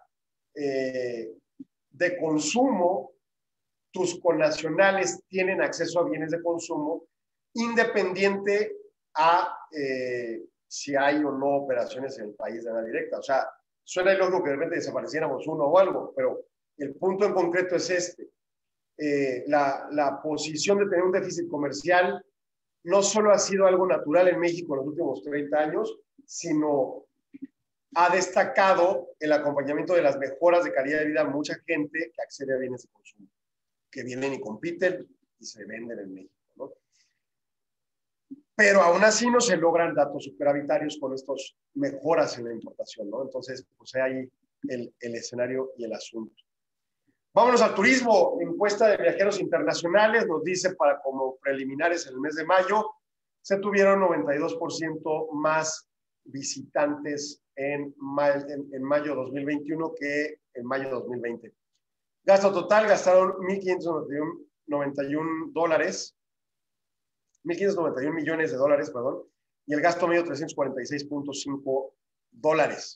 de consumo, tus connacionales tienen acceso a bienes de consumo independiente a si hay o no operaciones en el país de manera directa. O sea, suena ilógico que de repente desapareciéramos uno o algo, pero el punto en concreto es este. La posición de tener un déficit comercial no solo ha sido algo natural en México en los últimos 30 años, sino ha destacado el acompañamiento de las mejoras de calidad de vida a mucha gente que accede a bienes de consumo, que vienen y compiten y se venden en México, ¿no? Pero aún así no se logran datos superavitarios con estas mejoras en la importación, ¿no? Entonces, pues ahí el escenario y el asunto. Vámonos al turismo. Encuesta de viajeros internacionales nos dice, para como preliminares en el mes de mayo, se tuvieron 92% más visitantes en mayo 2021 que en mayo de 2020. Gasto total, gastaron $1.591 millones de dólares, perdón, y el gasto medio $346.5.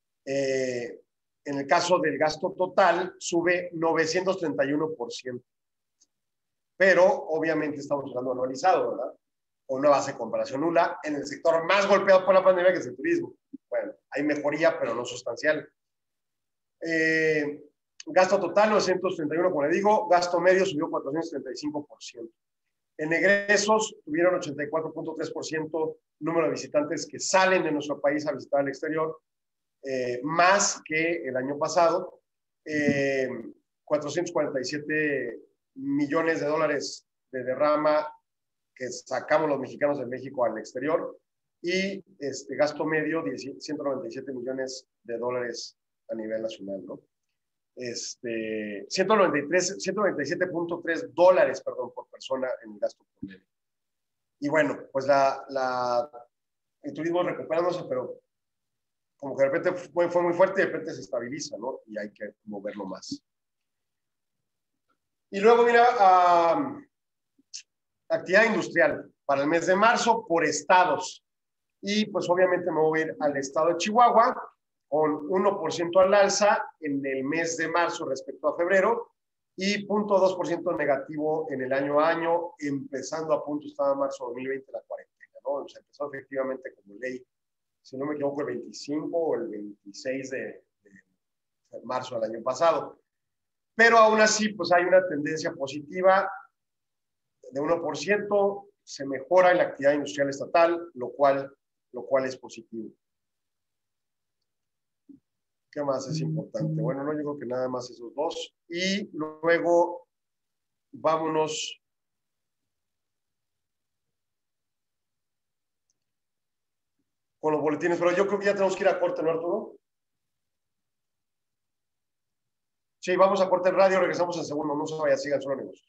En el caso del gasto total, sube 931%. Pero, obviamente, estamos hablando anualizado, ¿verdad? Con una base de comparación nula en el sector más golpeado por la pandemia, que es el turismo. Bueno, hay mejoría, pero no sustancial. Gasto total, 931, como le digo. Gasto medio subió 435%. En egresos, tuvieron 84.3% número de visitantes que salen de nuestro país a visitar el exterior, más que el año pasado. 447 millones de dólares de derrama que sacamos los mexicanos de México al exterior, y gasto medio 197 millones de dólares a nivel nacional, ¿no? 197.3 dólares, perdón, por persona en el gasto promedio. Y bueno, pues el turismo recuperándose, pero como que de repente fue muy fuerte y de repente se estabiliza, ¿no? Y hay que moverlo más. Y luego, mira, actividad industrial para el mes de marzo por estados. Y pues obviamente me voy a ir al estado de Chihuahua con 1% al alza en el mes de marzo respecto a febrero y 0.2% negativo en el año a año, empezando a punto estaba marzo de 2020 la cuarentena, ¿no? O sea, empezó efectivamente como ley, si no me equivoco, el 25 o el 26 de marzo del año pasado. Pero aún así, pues hay una tendencia positiva de 1%, se mejora en la actividad industrial estatal, lo cual es positivo. ¿Qué más es importante? Bueno, no, yo creo que nada más esos dos. Y luego, vámonos con los boletines, pero yo creo que ya tenemos que ir a corte, ¿no, Arturo? Sí, vamos a corte en radio, regresamos en segundo, no se vaya, sigan solo amigos.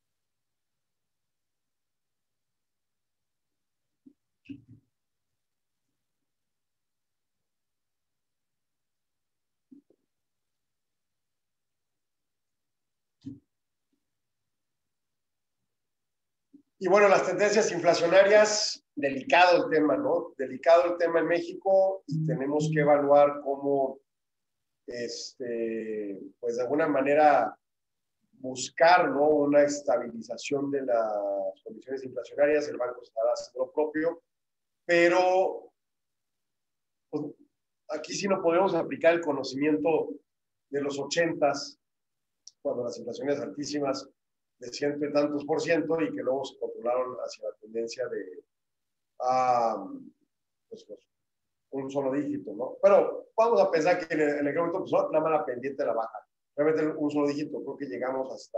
Y bueno, las tendencias inflacionarias, delicado el tema, ¿no? Delicado el tema en México y tenemos que evaluar cómo, pues de alguna manera buscar, ¿no? Una estabilización de las condiciones inflacionarias. El banco estará haciendo lo propio, pero pues, aquí sí no podemos aplicar el conocimiento de los 80s, cuando las inflaciones altísimas de ciento y tantos por ciento y que luego se controlaron hacia la tendencia de pues, un solo dígito, ¿no? Pero vamos a pensar que en el momento pues, la mala pendiente de la baja. Realmente un solo dígito, creo que llegamos hasta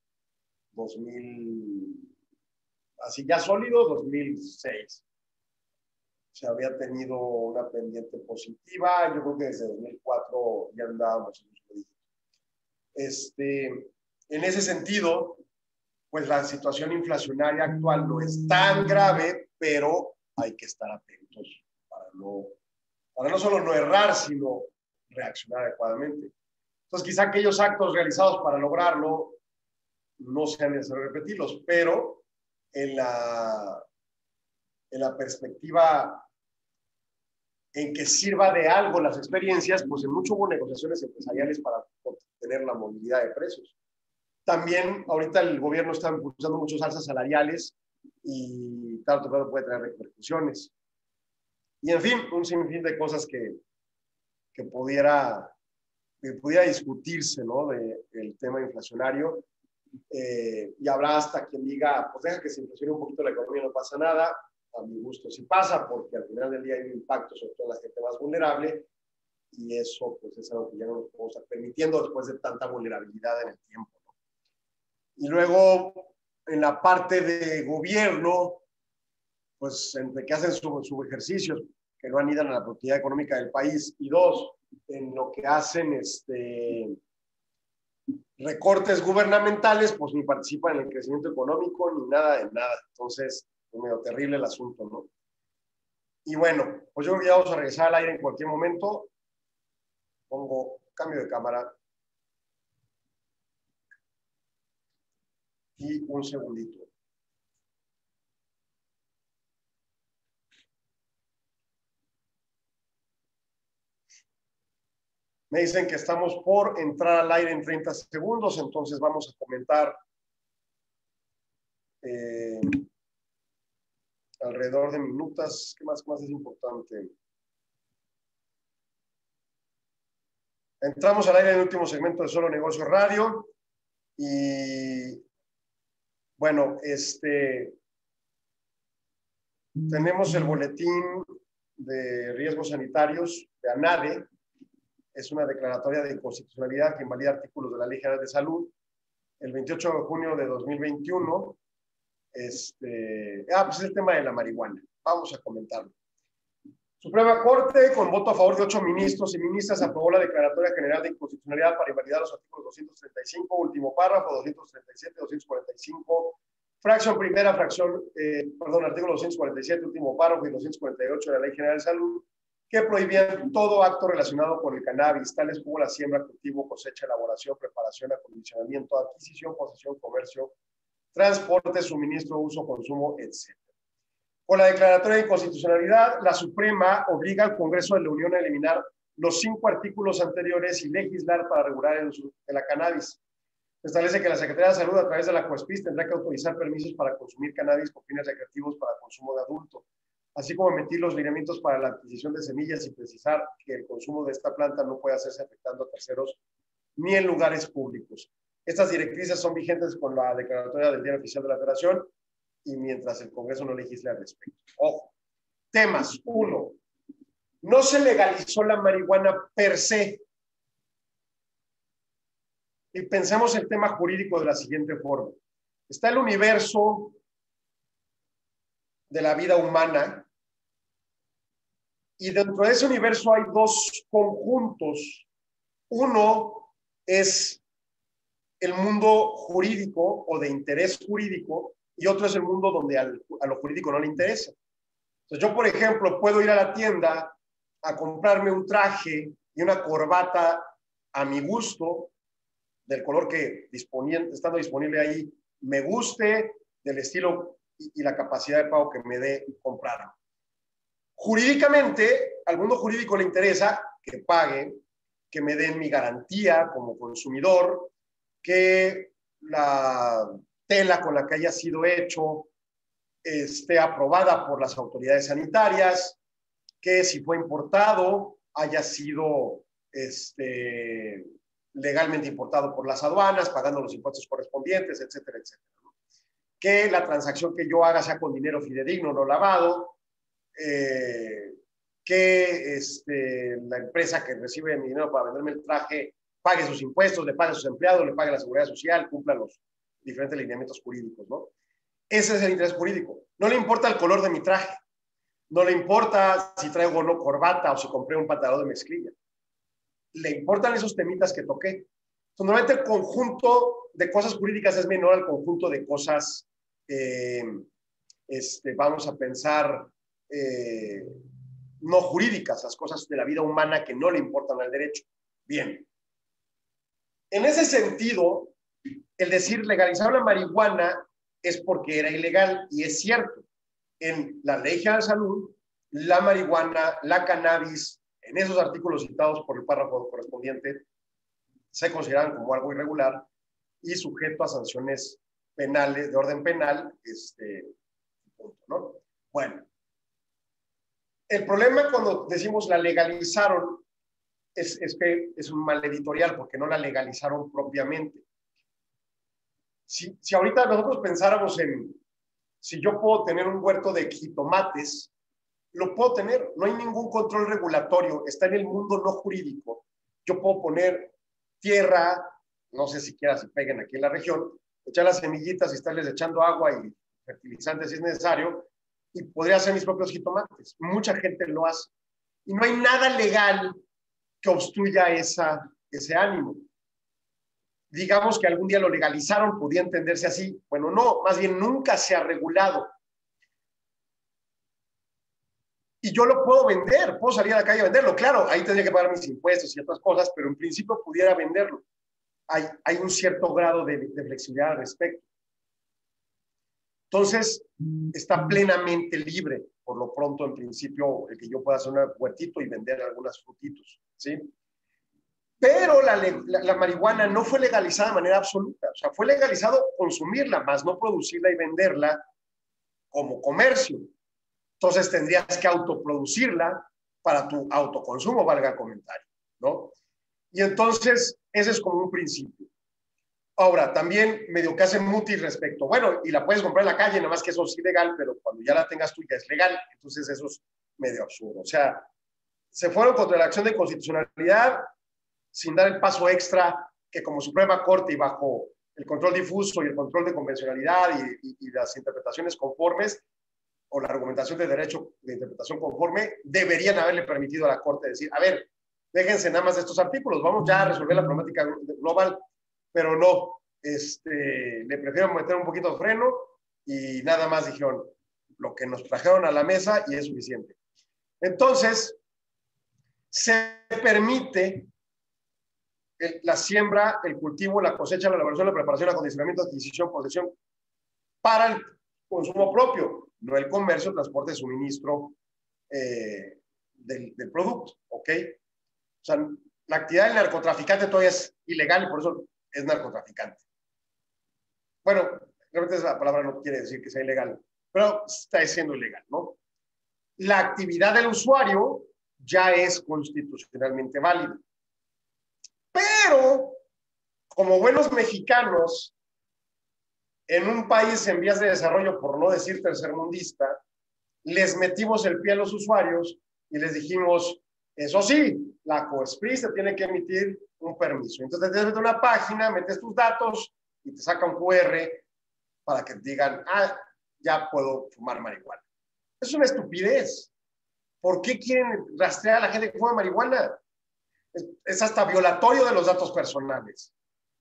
2000, así ya sólido, 2006. Se había tenido una pendiente positiva, yo creo que desde 2004 ya andábamos en un solo dígito. En ese sentido, pues la situación inflacionaria actual no es tan grave, pero hay que estar atentos para no solo no errar, sino reaccionar adecuadamente. Entonces, quizá aquellos actos realizados para lograrlo no sean necesarios repetirlos, pero en la perspectiva en que sirva de algo las experiencias, pues en mucho hubo negociaciones empresariales para obtener la movilidad de precios. También ahorita el gobierno está impulsando muchos alzas salariales y tarde o temprano puede traer repercusiones. Y en fin, un sinfín de cosas que pudiera discutirse, ¿no? Del tema inflacionario. Y habrá hasta quien diga, pues deja que se inflacione un poquito la economía, no pasa nada. A mi gusto sí pasa, porque al final del día hay un impacto sobre todo en la gente más vulnerable, y eso pues es algo que ya no nos podemos estar permitiendo después de tanta vulnerabilidad en el tiempo, ¿no? Y luego, en la parte de gobierno, pues entre que hacen sus ejercicios, que no anidan a la productividad económica del país, y dos, en lo que hacen recortes gubernamentales, pues ni participan en el crecimiento económico, ni nada de nada. Entonces, es medio terrible el asunto, ¿no? Y bueno, pues yo creo que ya vamos a regresar al aire en cualquier momento. Pongo Cambio de cámara. Y un segundito. Me dicen que estamos por entrar al aire en 30 segundos, entonces vamos a comentar alrededor de minutos. ¿Qué más es importante? Entramos al aire en el último segmento de Solo Negocios Radio y bueno, tenemos el boletín de riesgos sanitarios de ANADE. Es una declaratoria de inconstitucionalidad que invalida artículos de la Ley General de Salud. El 28 de junio de 2021, pues es el tema de la marihuana. Vamos a comentarlo. Suprema Corte, con voto a favor de 8 ministros y ministras, aprobó la Declaratoria General de Inconstitucionalidad para invalidar los artículos 235, último párrafo, 237, 245, fracción primera, artículo 247, último párrafo y 248 de la Ley General de Salud, que prohibían todo acto relacionado con el cannabis, tales como la siembra, cultivo, cosecha, elaboración, preparación, acondicionamiento, adquisición, posesión, comercio, transporte, suministro, uso, consumo, etc. Con la declaratoria de inconstitucionalidad, la Suprema obliga al Congreso de la Unión a eliminar los 5 artículos anteriores y legislar para regular el uso de la cannabis. Establece que la Secretaría de Salud, a través de la COESPIS, tendrá que autorizar permisos para consumir cannabis con fines recreativos para consumo de adulto, así como emitir los lineamientos para la adquisición de semillas y precisar que el consumo de esta planta no puede hacerse afectando a terceros ni en lugares públicos. Estas directrices son vigentes con la declaratoria del Diario Oficial de la Federación y mientras el Congreso no legisle al respecto. Ojo, temas. 1. No se legalizó la marihuana per se. Y pensemos el tema jurídico de la siguiente forma. Está el universo de la vida humana y dentro de ese universo hay 2 conjuntos. Uno es el mundo jurídico o de interés jurídico y otro es el mundo donde a lo jurídico no le interesa. Entonces yo, por ejemplo, puedo ir a la tienda a comprarme un traje y una corbata a mi gusto, del color que estando disponible ahí me guste, del estilo y la capacidad de pago que me dé comprarlo. Jurídicamente, al mundo jurídico le interesa que pague, que me den mi garantía como consumidor, que la tela con la que haya sido hecho esté aprobada por las autoridades sanitarias, que si fue importado haya sido legalmente importado por las aduanas, pagando los impuestos correspondientes, etcétera, etcétera. Que la transacción que yo haga sea con dinero fidedigno, no lavado, que la empresa que recibe mi dinero para venderme el traje pague sus impuestos, le pague a sus empleados, le pague la seguridad social, cumpla los diferentes lineamientos jurídicos, ¿no? Ese es el interés jurídico. No le importa el color de mi traje, no le importa si traigo o no corbata o si compré un pantalón de mezclilla. Le importan esos temitas que toqué. Normalmente el conjunto de cosas jurídicas es menor al conjunto de cosas, vamos a pensar, no jurídicas, las cosas de la vida humana que no le importan al derecho. Bien. En ese sentido, el decir legalizar la marihuana es porque era ilegal, y es cierto. En la Ley General de Salud, la marihuana, la cannabis, en esos artículos citados por el párrafo correspondiente, se consideran como algo irregular y sujeto a sanciones penales, de orden penal, punto, ¿no? Bueno, el problema cuando decimos la legalizaron es que es un mal editorial porque no la legalizaron propiamente. Si ahorita nosotros pensáramos en si yo puedo tener un huerto de jitomates, lo puedo tener, no hay ningún control regulatorio, está en el mundo no jurídico. Yo puedo poner tierra, no sé siquiera si peguen aquí en la región, echar las semillitas y estarles echando agua y fertilizantes si es necesario, y podría hacer mis propios jitomates. Mucha gente lo hace. Y no hay nada legal que obstruya ese ánimo. Digamos que algún día lo legalizaron, podía entenderse así. Bueno, no, más bien nunca se ha regulado. y yo lo puedo vender, puedo salir a la calle a venderlo. Claro, ahí tendría que pagar mis impuestos y otras cosas, pero en principio pudiera venderlo. Hay un cierto grado de flexibilidad al respecto. Entonces, está plenamente libre, por lo pronto, en principio, el que yo pueda hacer un huertito y vender algunos frutitos, ¿sí? Pero la marihuana no fue legalizada de manera absoluta. O sea, fue legalizado consumirla, más no producirla y venderla como comercio. Entonces, tendrías que autoproducirla para tu autoconsumo, valga el comentario, ¿no? Y entonces, ese es como un principio. Ahora, también medio que hacen mutis respecto, bueno, y la puedes comprar en la calle, nada más que eso es ilegal, pero cuando ya la tengas tú ya es legal, entonces eso es medio absurdo. O sea, se fueron contra la acción de constitucionalidad sin dar el paso extra que como Suprema Corte y bajo el control difuso y el control de convencionalidad y las interpretaciones conformes, o la argumentación de derecho de interpretación conforme, deberían haberle permitido a la Corte decir, a ver, déjense nada más de estos artículos, vamos ya a resolver la problemática global, pero no, le prefiero meter un poquito de freno y nada más dijeron lo que nos trajeron a la mesa y es suficiente. Entonces, se permite la siembra, el cultivo, la cosecha, la elaboración, la preparación, acondicionamiento, adquisición, posesión para el consumo propio, no el comercio, transporte, suministro del producto, ¿ok? O sea, la actividad del narcotraficante todavía es ilegal y por eso es narcotraficante. Bueno, realmente esa palabra no quiere decir que sea ilegal, pero está siendo ilegal, ¿no? La actividad del usuario ya es constitucionalmente válida. Pero, como buenos mexicanos, en un país en vías de desarrollo, por no decir tercermundista, les metimos el pie a los usuarios y les dijimos, eso sí, la COESPRIS te tiene que emitir un permiso. Entonces te metes a una página, metes tus datos y te saca un QR para que te digan, ya puedo fumar marihuana. Es una estupidez. ¿Por qué quieren rastrear a la gente que fuma marihuana? Es hasta violatorio de los datos personales.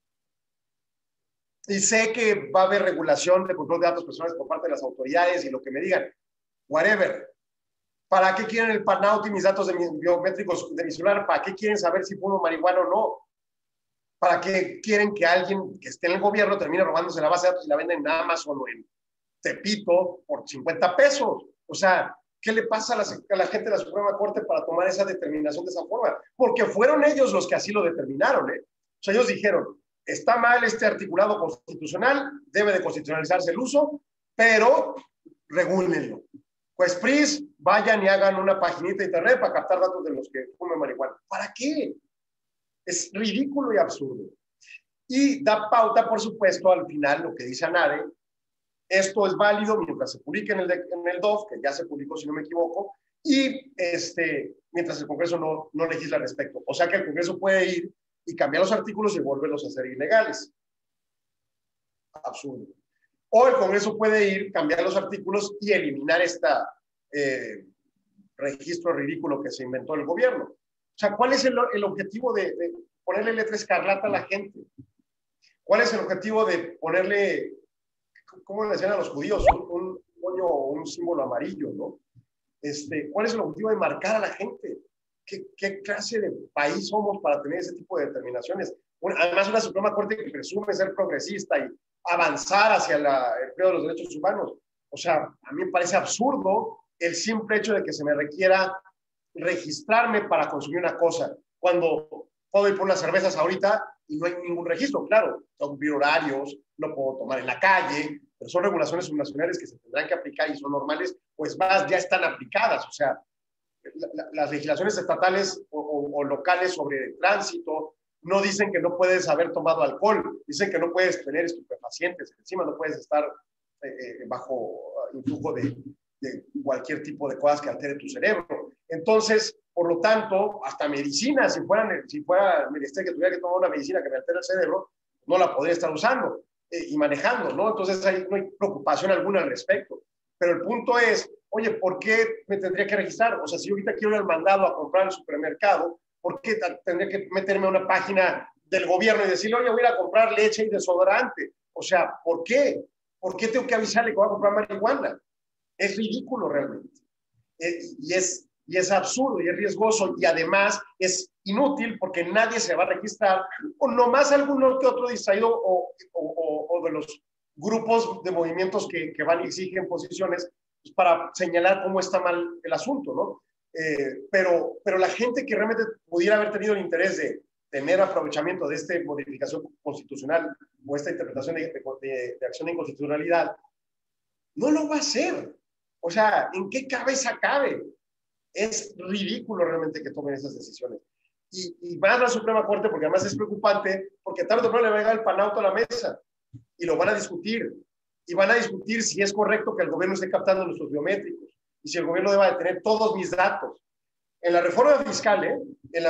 Y sé que va a haber regulación de control de datos personales por parte de las autoridades y lo que me digan. Whatever. ¿Para qué quieren el PANAUT y mis datos biométricos de mi celular? ¿Para qué quieren saber si fumo marihuana o no? ¿Para qué quieren que alguien que esté en el gobierno termine robándose la base de datos y la venda en Amazon o en Tepito por 50 pesos? O sea, ¿qué le pasa a la gente de la Suprema Corte para tomar esa determinación de esa forma? Porque fueron ellos los que así lo determinaron, ¿eh? O sea, ellos dijeron, está mal este articulado constitucional, debe de constitucionalizarse el uso, pero regúlenlo. Pues, PRIS, vayan y hagan una paginita de internet para captar datos de los que fumen marihuana. ¿Para qué? Es ridículo y absurdo. Y da pauta, por supuesto, al final, lo que dice ANADE, esto es válido mientras se publique en el DOF, que ya se publicó, si no me equivoco, y mientras el Congreso no legisla al respecto. O sea que el Congreso puede ir y cambiar los artículos y volverlos a hacer ilegales. Absurdo. O el Congreso puede ir, cambiar los artículos y eliminar registro ridículo que se inventó el gobierno. O sea, ¿cuál es el objetivo de ponerle letra escarlata a la gente? ¿Cuál es el objetivo de ponerle, ¿cómo le decían a los judíos? Un moño o un símbolo amarillo, ¿no? ¿Cuál es el objetivo de marcar a la gente? ¿Qué clase de país somos para tener ese tipo de determinaciones? Además, una Suprema Corte que presume ser progresista y avanzar hacia el empleo de los derechos humanos. O sea, a mí me parece absurdo el simple hecho de que se me requiera registrarme para consumir una cosa, cuando puedo ir por unas cervezas ahorita y no hay ningún registro. Claro, tengo que cumplir horarios, no puedo tomar en la calle, pero son regulaciones subnacionales que se tendrán que aplicar y son normales, pues más ya están aplicadas. O sea, las legislaciones estatales o locales sobre tránsito no dicen que no puedes haber tomado alcohol, dicen que no puedes tener estupefacientes, encima no puedes estar bajo influjo de cualquier tipo de cosas que altere tu cerebro. Entonces, por lo tanto, hasta medicina, si fuera el ministerio que tuviera que tomar una medicina que me altere el cerebro, no la podría estar usando y manejando, ¿no? Entonces no hay preocupación alguna al respecto. Pero el punto es, oye, ¿por qué me tendría que registrar? O sea, si yo ahorita quiero ir al mandado a comprar al supermercado, ¿por qué tendría que meterme a una página del gobierno y decirle, oye, voy a ir a comprar leche y desodorante? O sea, ¿por qué? ¿Por qué tengo que avisarle que voy a comprar marihuana? Es ridículo realmente. Y es absurdo y es riesgoso y además es inútil porque nadie se va a registrar o nomás alguno que otro distraído o de los grupos de movimientos que van y exigen posiciones pues, para señalar cómo está mal el asunto, ¿no? Pero la gente que realmente pudiera haber tenido el interés de tener aprovechamiento de esta modificación constitucional o esta interpretación de acción de inconstitucionalidad, no lo va a hacer. O sea, ¿en qué cabeza cabe? Es ridículo realmente que tomen esas decisiones. Y más la Suprema Corte, porque además es preocupante, porque tarde o temprano le va a llegar el panauto a la mesa y lo van a discutir. Y van a discutir si es correcto que el gobierno esté captando nuestros biométricos y si el gobierno deba de tener todos mis datos. En la reforma fiscal, en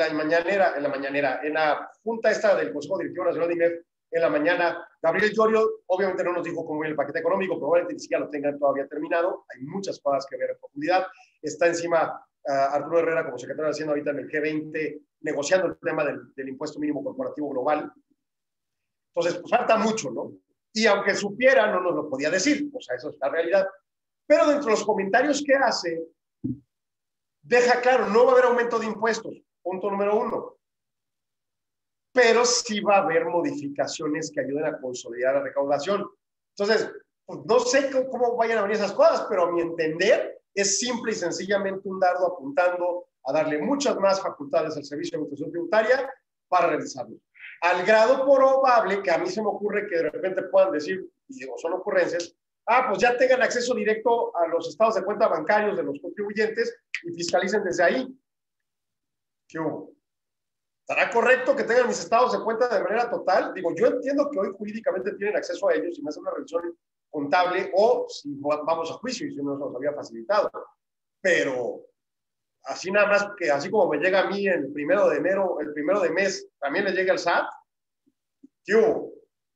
la junta esta del Consejo Directivo Nacional de INEF, en la mañana, Gabriel Llorio obviamente no nos dijo cómo viene el paquete económico, probablemente ni siquiera lo tengan todavía terminado, hay muchas cosas que ver en profundidad. Está encima Arturo Herrera como secretario de Hacienda ahorita en el G20, negociando el tema del impuesto mínimo corporativo global. Entonces, pues falta mucho, ¿no? Y aunque supiera, no nos lo podía decir, o sea, eso es la realidad. Pero dentro de los comentarios que hace, deja claro, no va a haber aumento de impuestos, punto número 1. Pero sí va a haber modificaciones que ayuden a consolidar la recaudación. Entonces, pues no sé cómo vayan a venir esas cosas, pero a mi entender es simple y sencillamente un dardo apuntando a darle muchas más facultades al Servicio de Administración Tributaria para realizarlo. Al grado probable que a mí se me ocurre que de repente puedan decir, y digo, son ocurrencias, pues ya tengan acceso directo a los estados de cuenta bancarios de los contribuyentes y fiscalicen desde ahí. ¿Qué hubo? ¿Estará correcto que tengan mis estados de cuenta de manera total? Digo, yo entiendo que hoy jurídicamente tienen acceso a ellos y me hacen una revisión contable o si vamos a juicio y si no nos había facilitado. Pero así nada más que así como me llega a mí el 1 de enero, el 1 de mes, también le llega al SAT. ¿Qué hubo?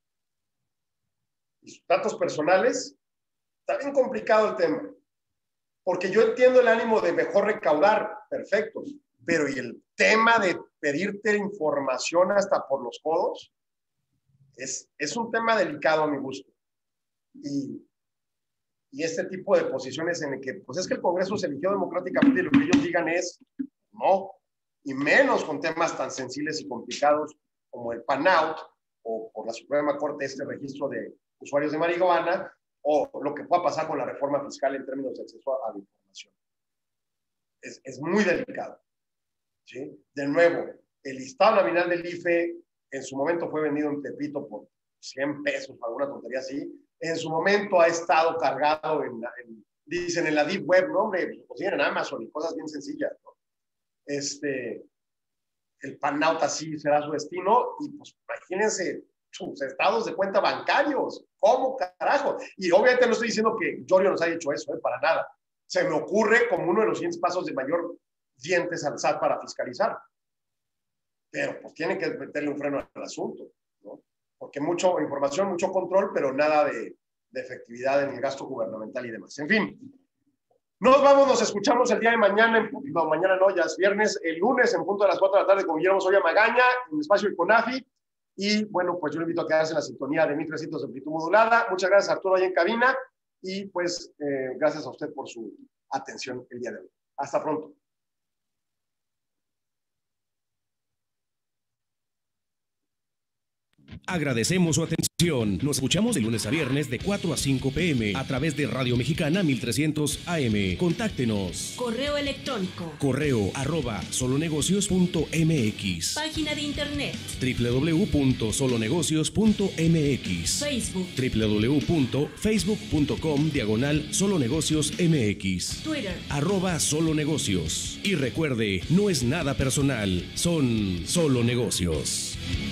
Y sus datos personales, está bien complicado el tema. Porque yo entiendo el ánimo de mejor recaudar, perfecto. Pero ¿y el tema de pedirte información hasta por los codos? Es un tema delicado a mi gusto. Y este tipo de posiciones en el que, pues es que el Congreso se eligió democráticamente y lo que ellos digan es no, y menos con temas tan sensibles y complicados como el PANAUT o por la Suprema Corte este registro de usuarios de marihuana o lo que pueda pasar con la reforma fiscal en términos de acceso a la información. Es muy delicado. ¿Sí? De nuevo, el listado nominal del IFE en su momento fue vendido en Tepito por 100 pesos, alguna tontería así. En su momento ha estado cargado dicen en la Deep Web, ¿no? Hombre, lo consiguen en Amazon y cosas bien sencillas, ¿no? El PANAUT así será su destino y pues imagínense sus estados de cuenta bancarios. ¿Cómo carajo? Y obviamente no estoy diciendo que Llorio nos haya hecho eso, para nada. Se me ocurre como uno de los siguientes pasos de mayor dientes al SAT para fiscalizar. Pero pues tienen que meterle un freno al asunto, ¿no? Porque mucha información, mucho control, pero nada de efectividad en el gasto gubernamental y demás. En fin, nos vamos, nos escuchamos el día de mañana, no, mañana no, ya es viernes, el lunes en punto de las 4 de la tarde con Guillermo Soya Magaña, en el espacio del CONAFI, y bueno, pues yo le invito a quedarse en la sintonía de 1300 de amplitud modulada. Muchas gracias a Arturo ahí en cabina, y pues gracias a usted por su atención el día de hoy. Hasta pronto. Agradecemos su atención. Nos escuchamos de lunes a viernes de 4 a 5 p.m. a través de Radio Mexicana 1300 AM. Contáctenos. Correo electrónico. correo@solonegocios.mx. Página de internet. www.solonegocios.mx. Facebook. www.facebook.com/solonegociosmx. Twitter. @solonegocios. Y recuerde, no es nada personal, son solo negocios.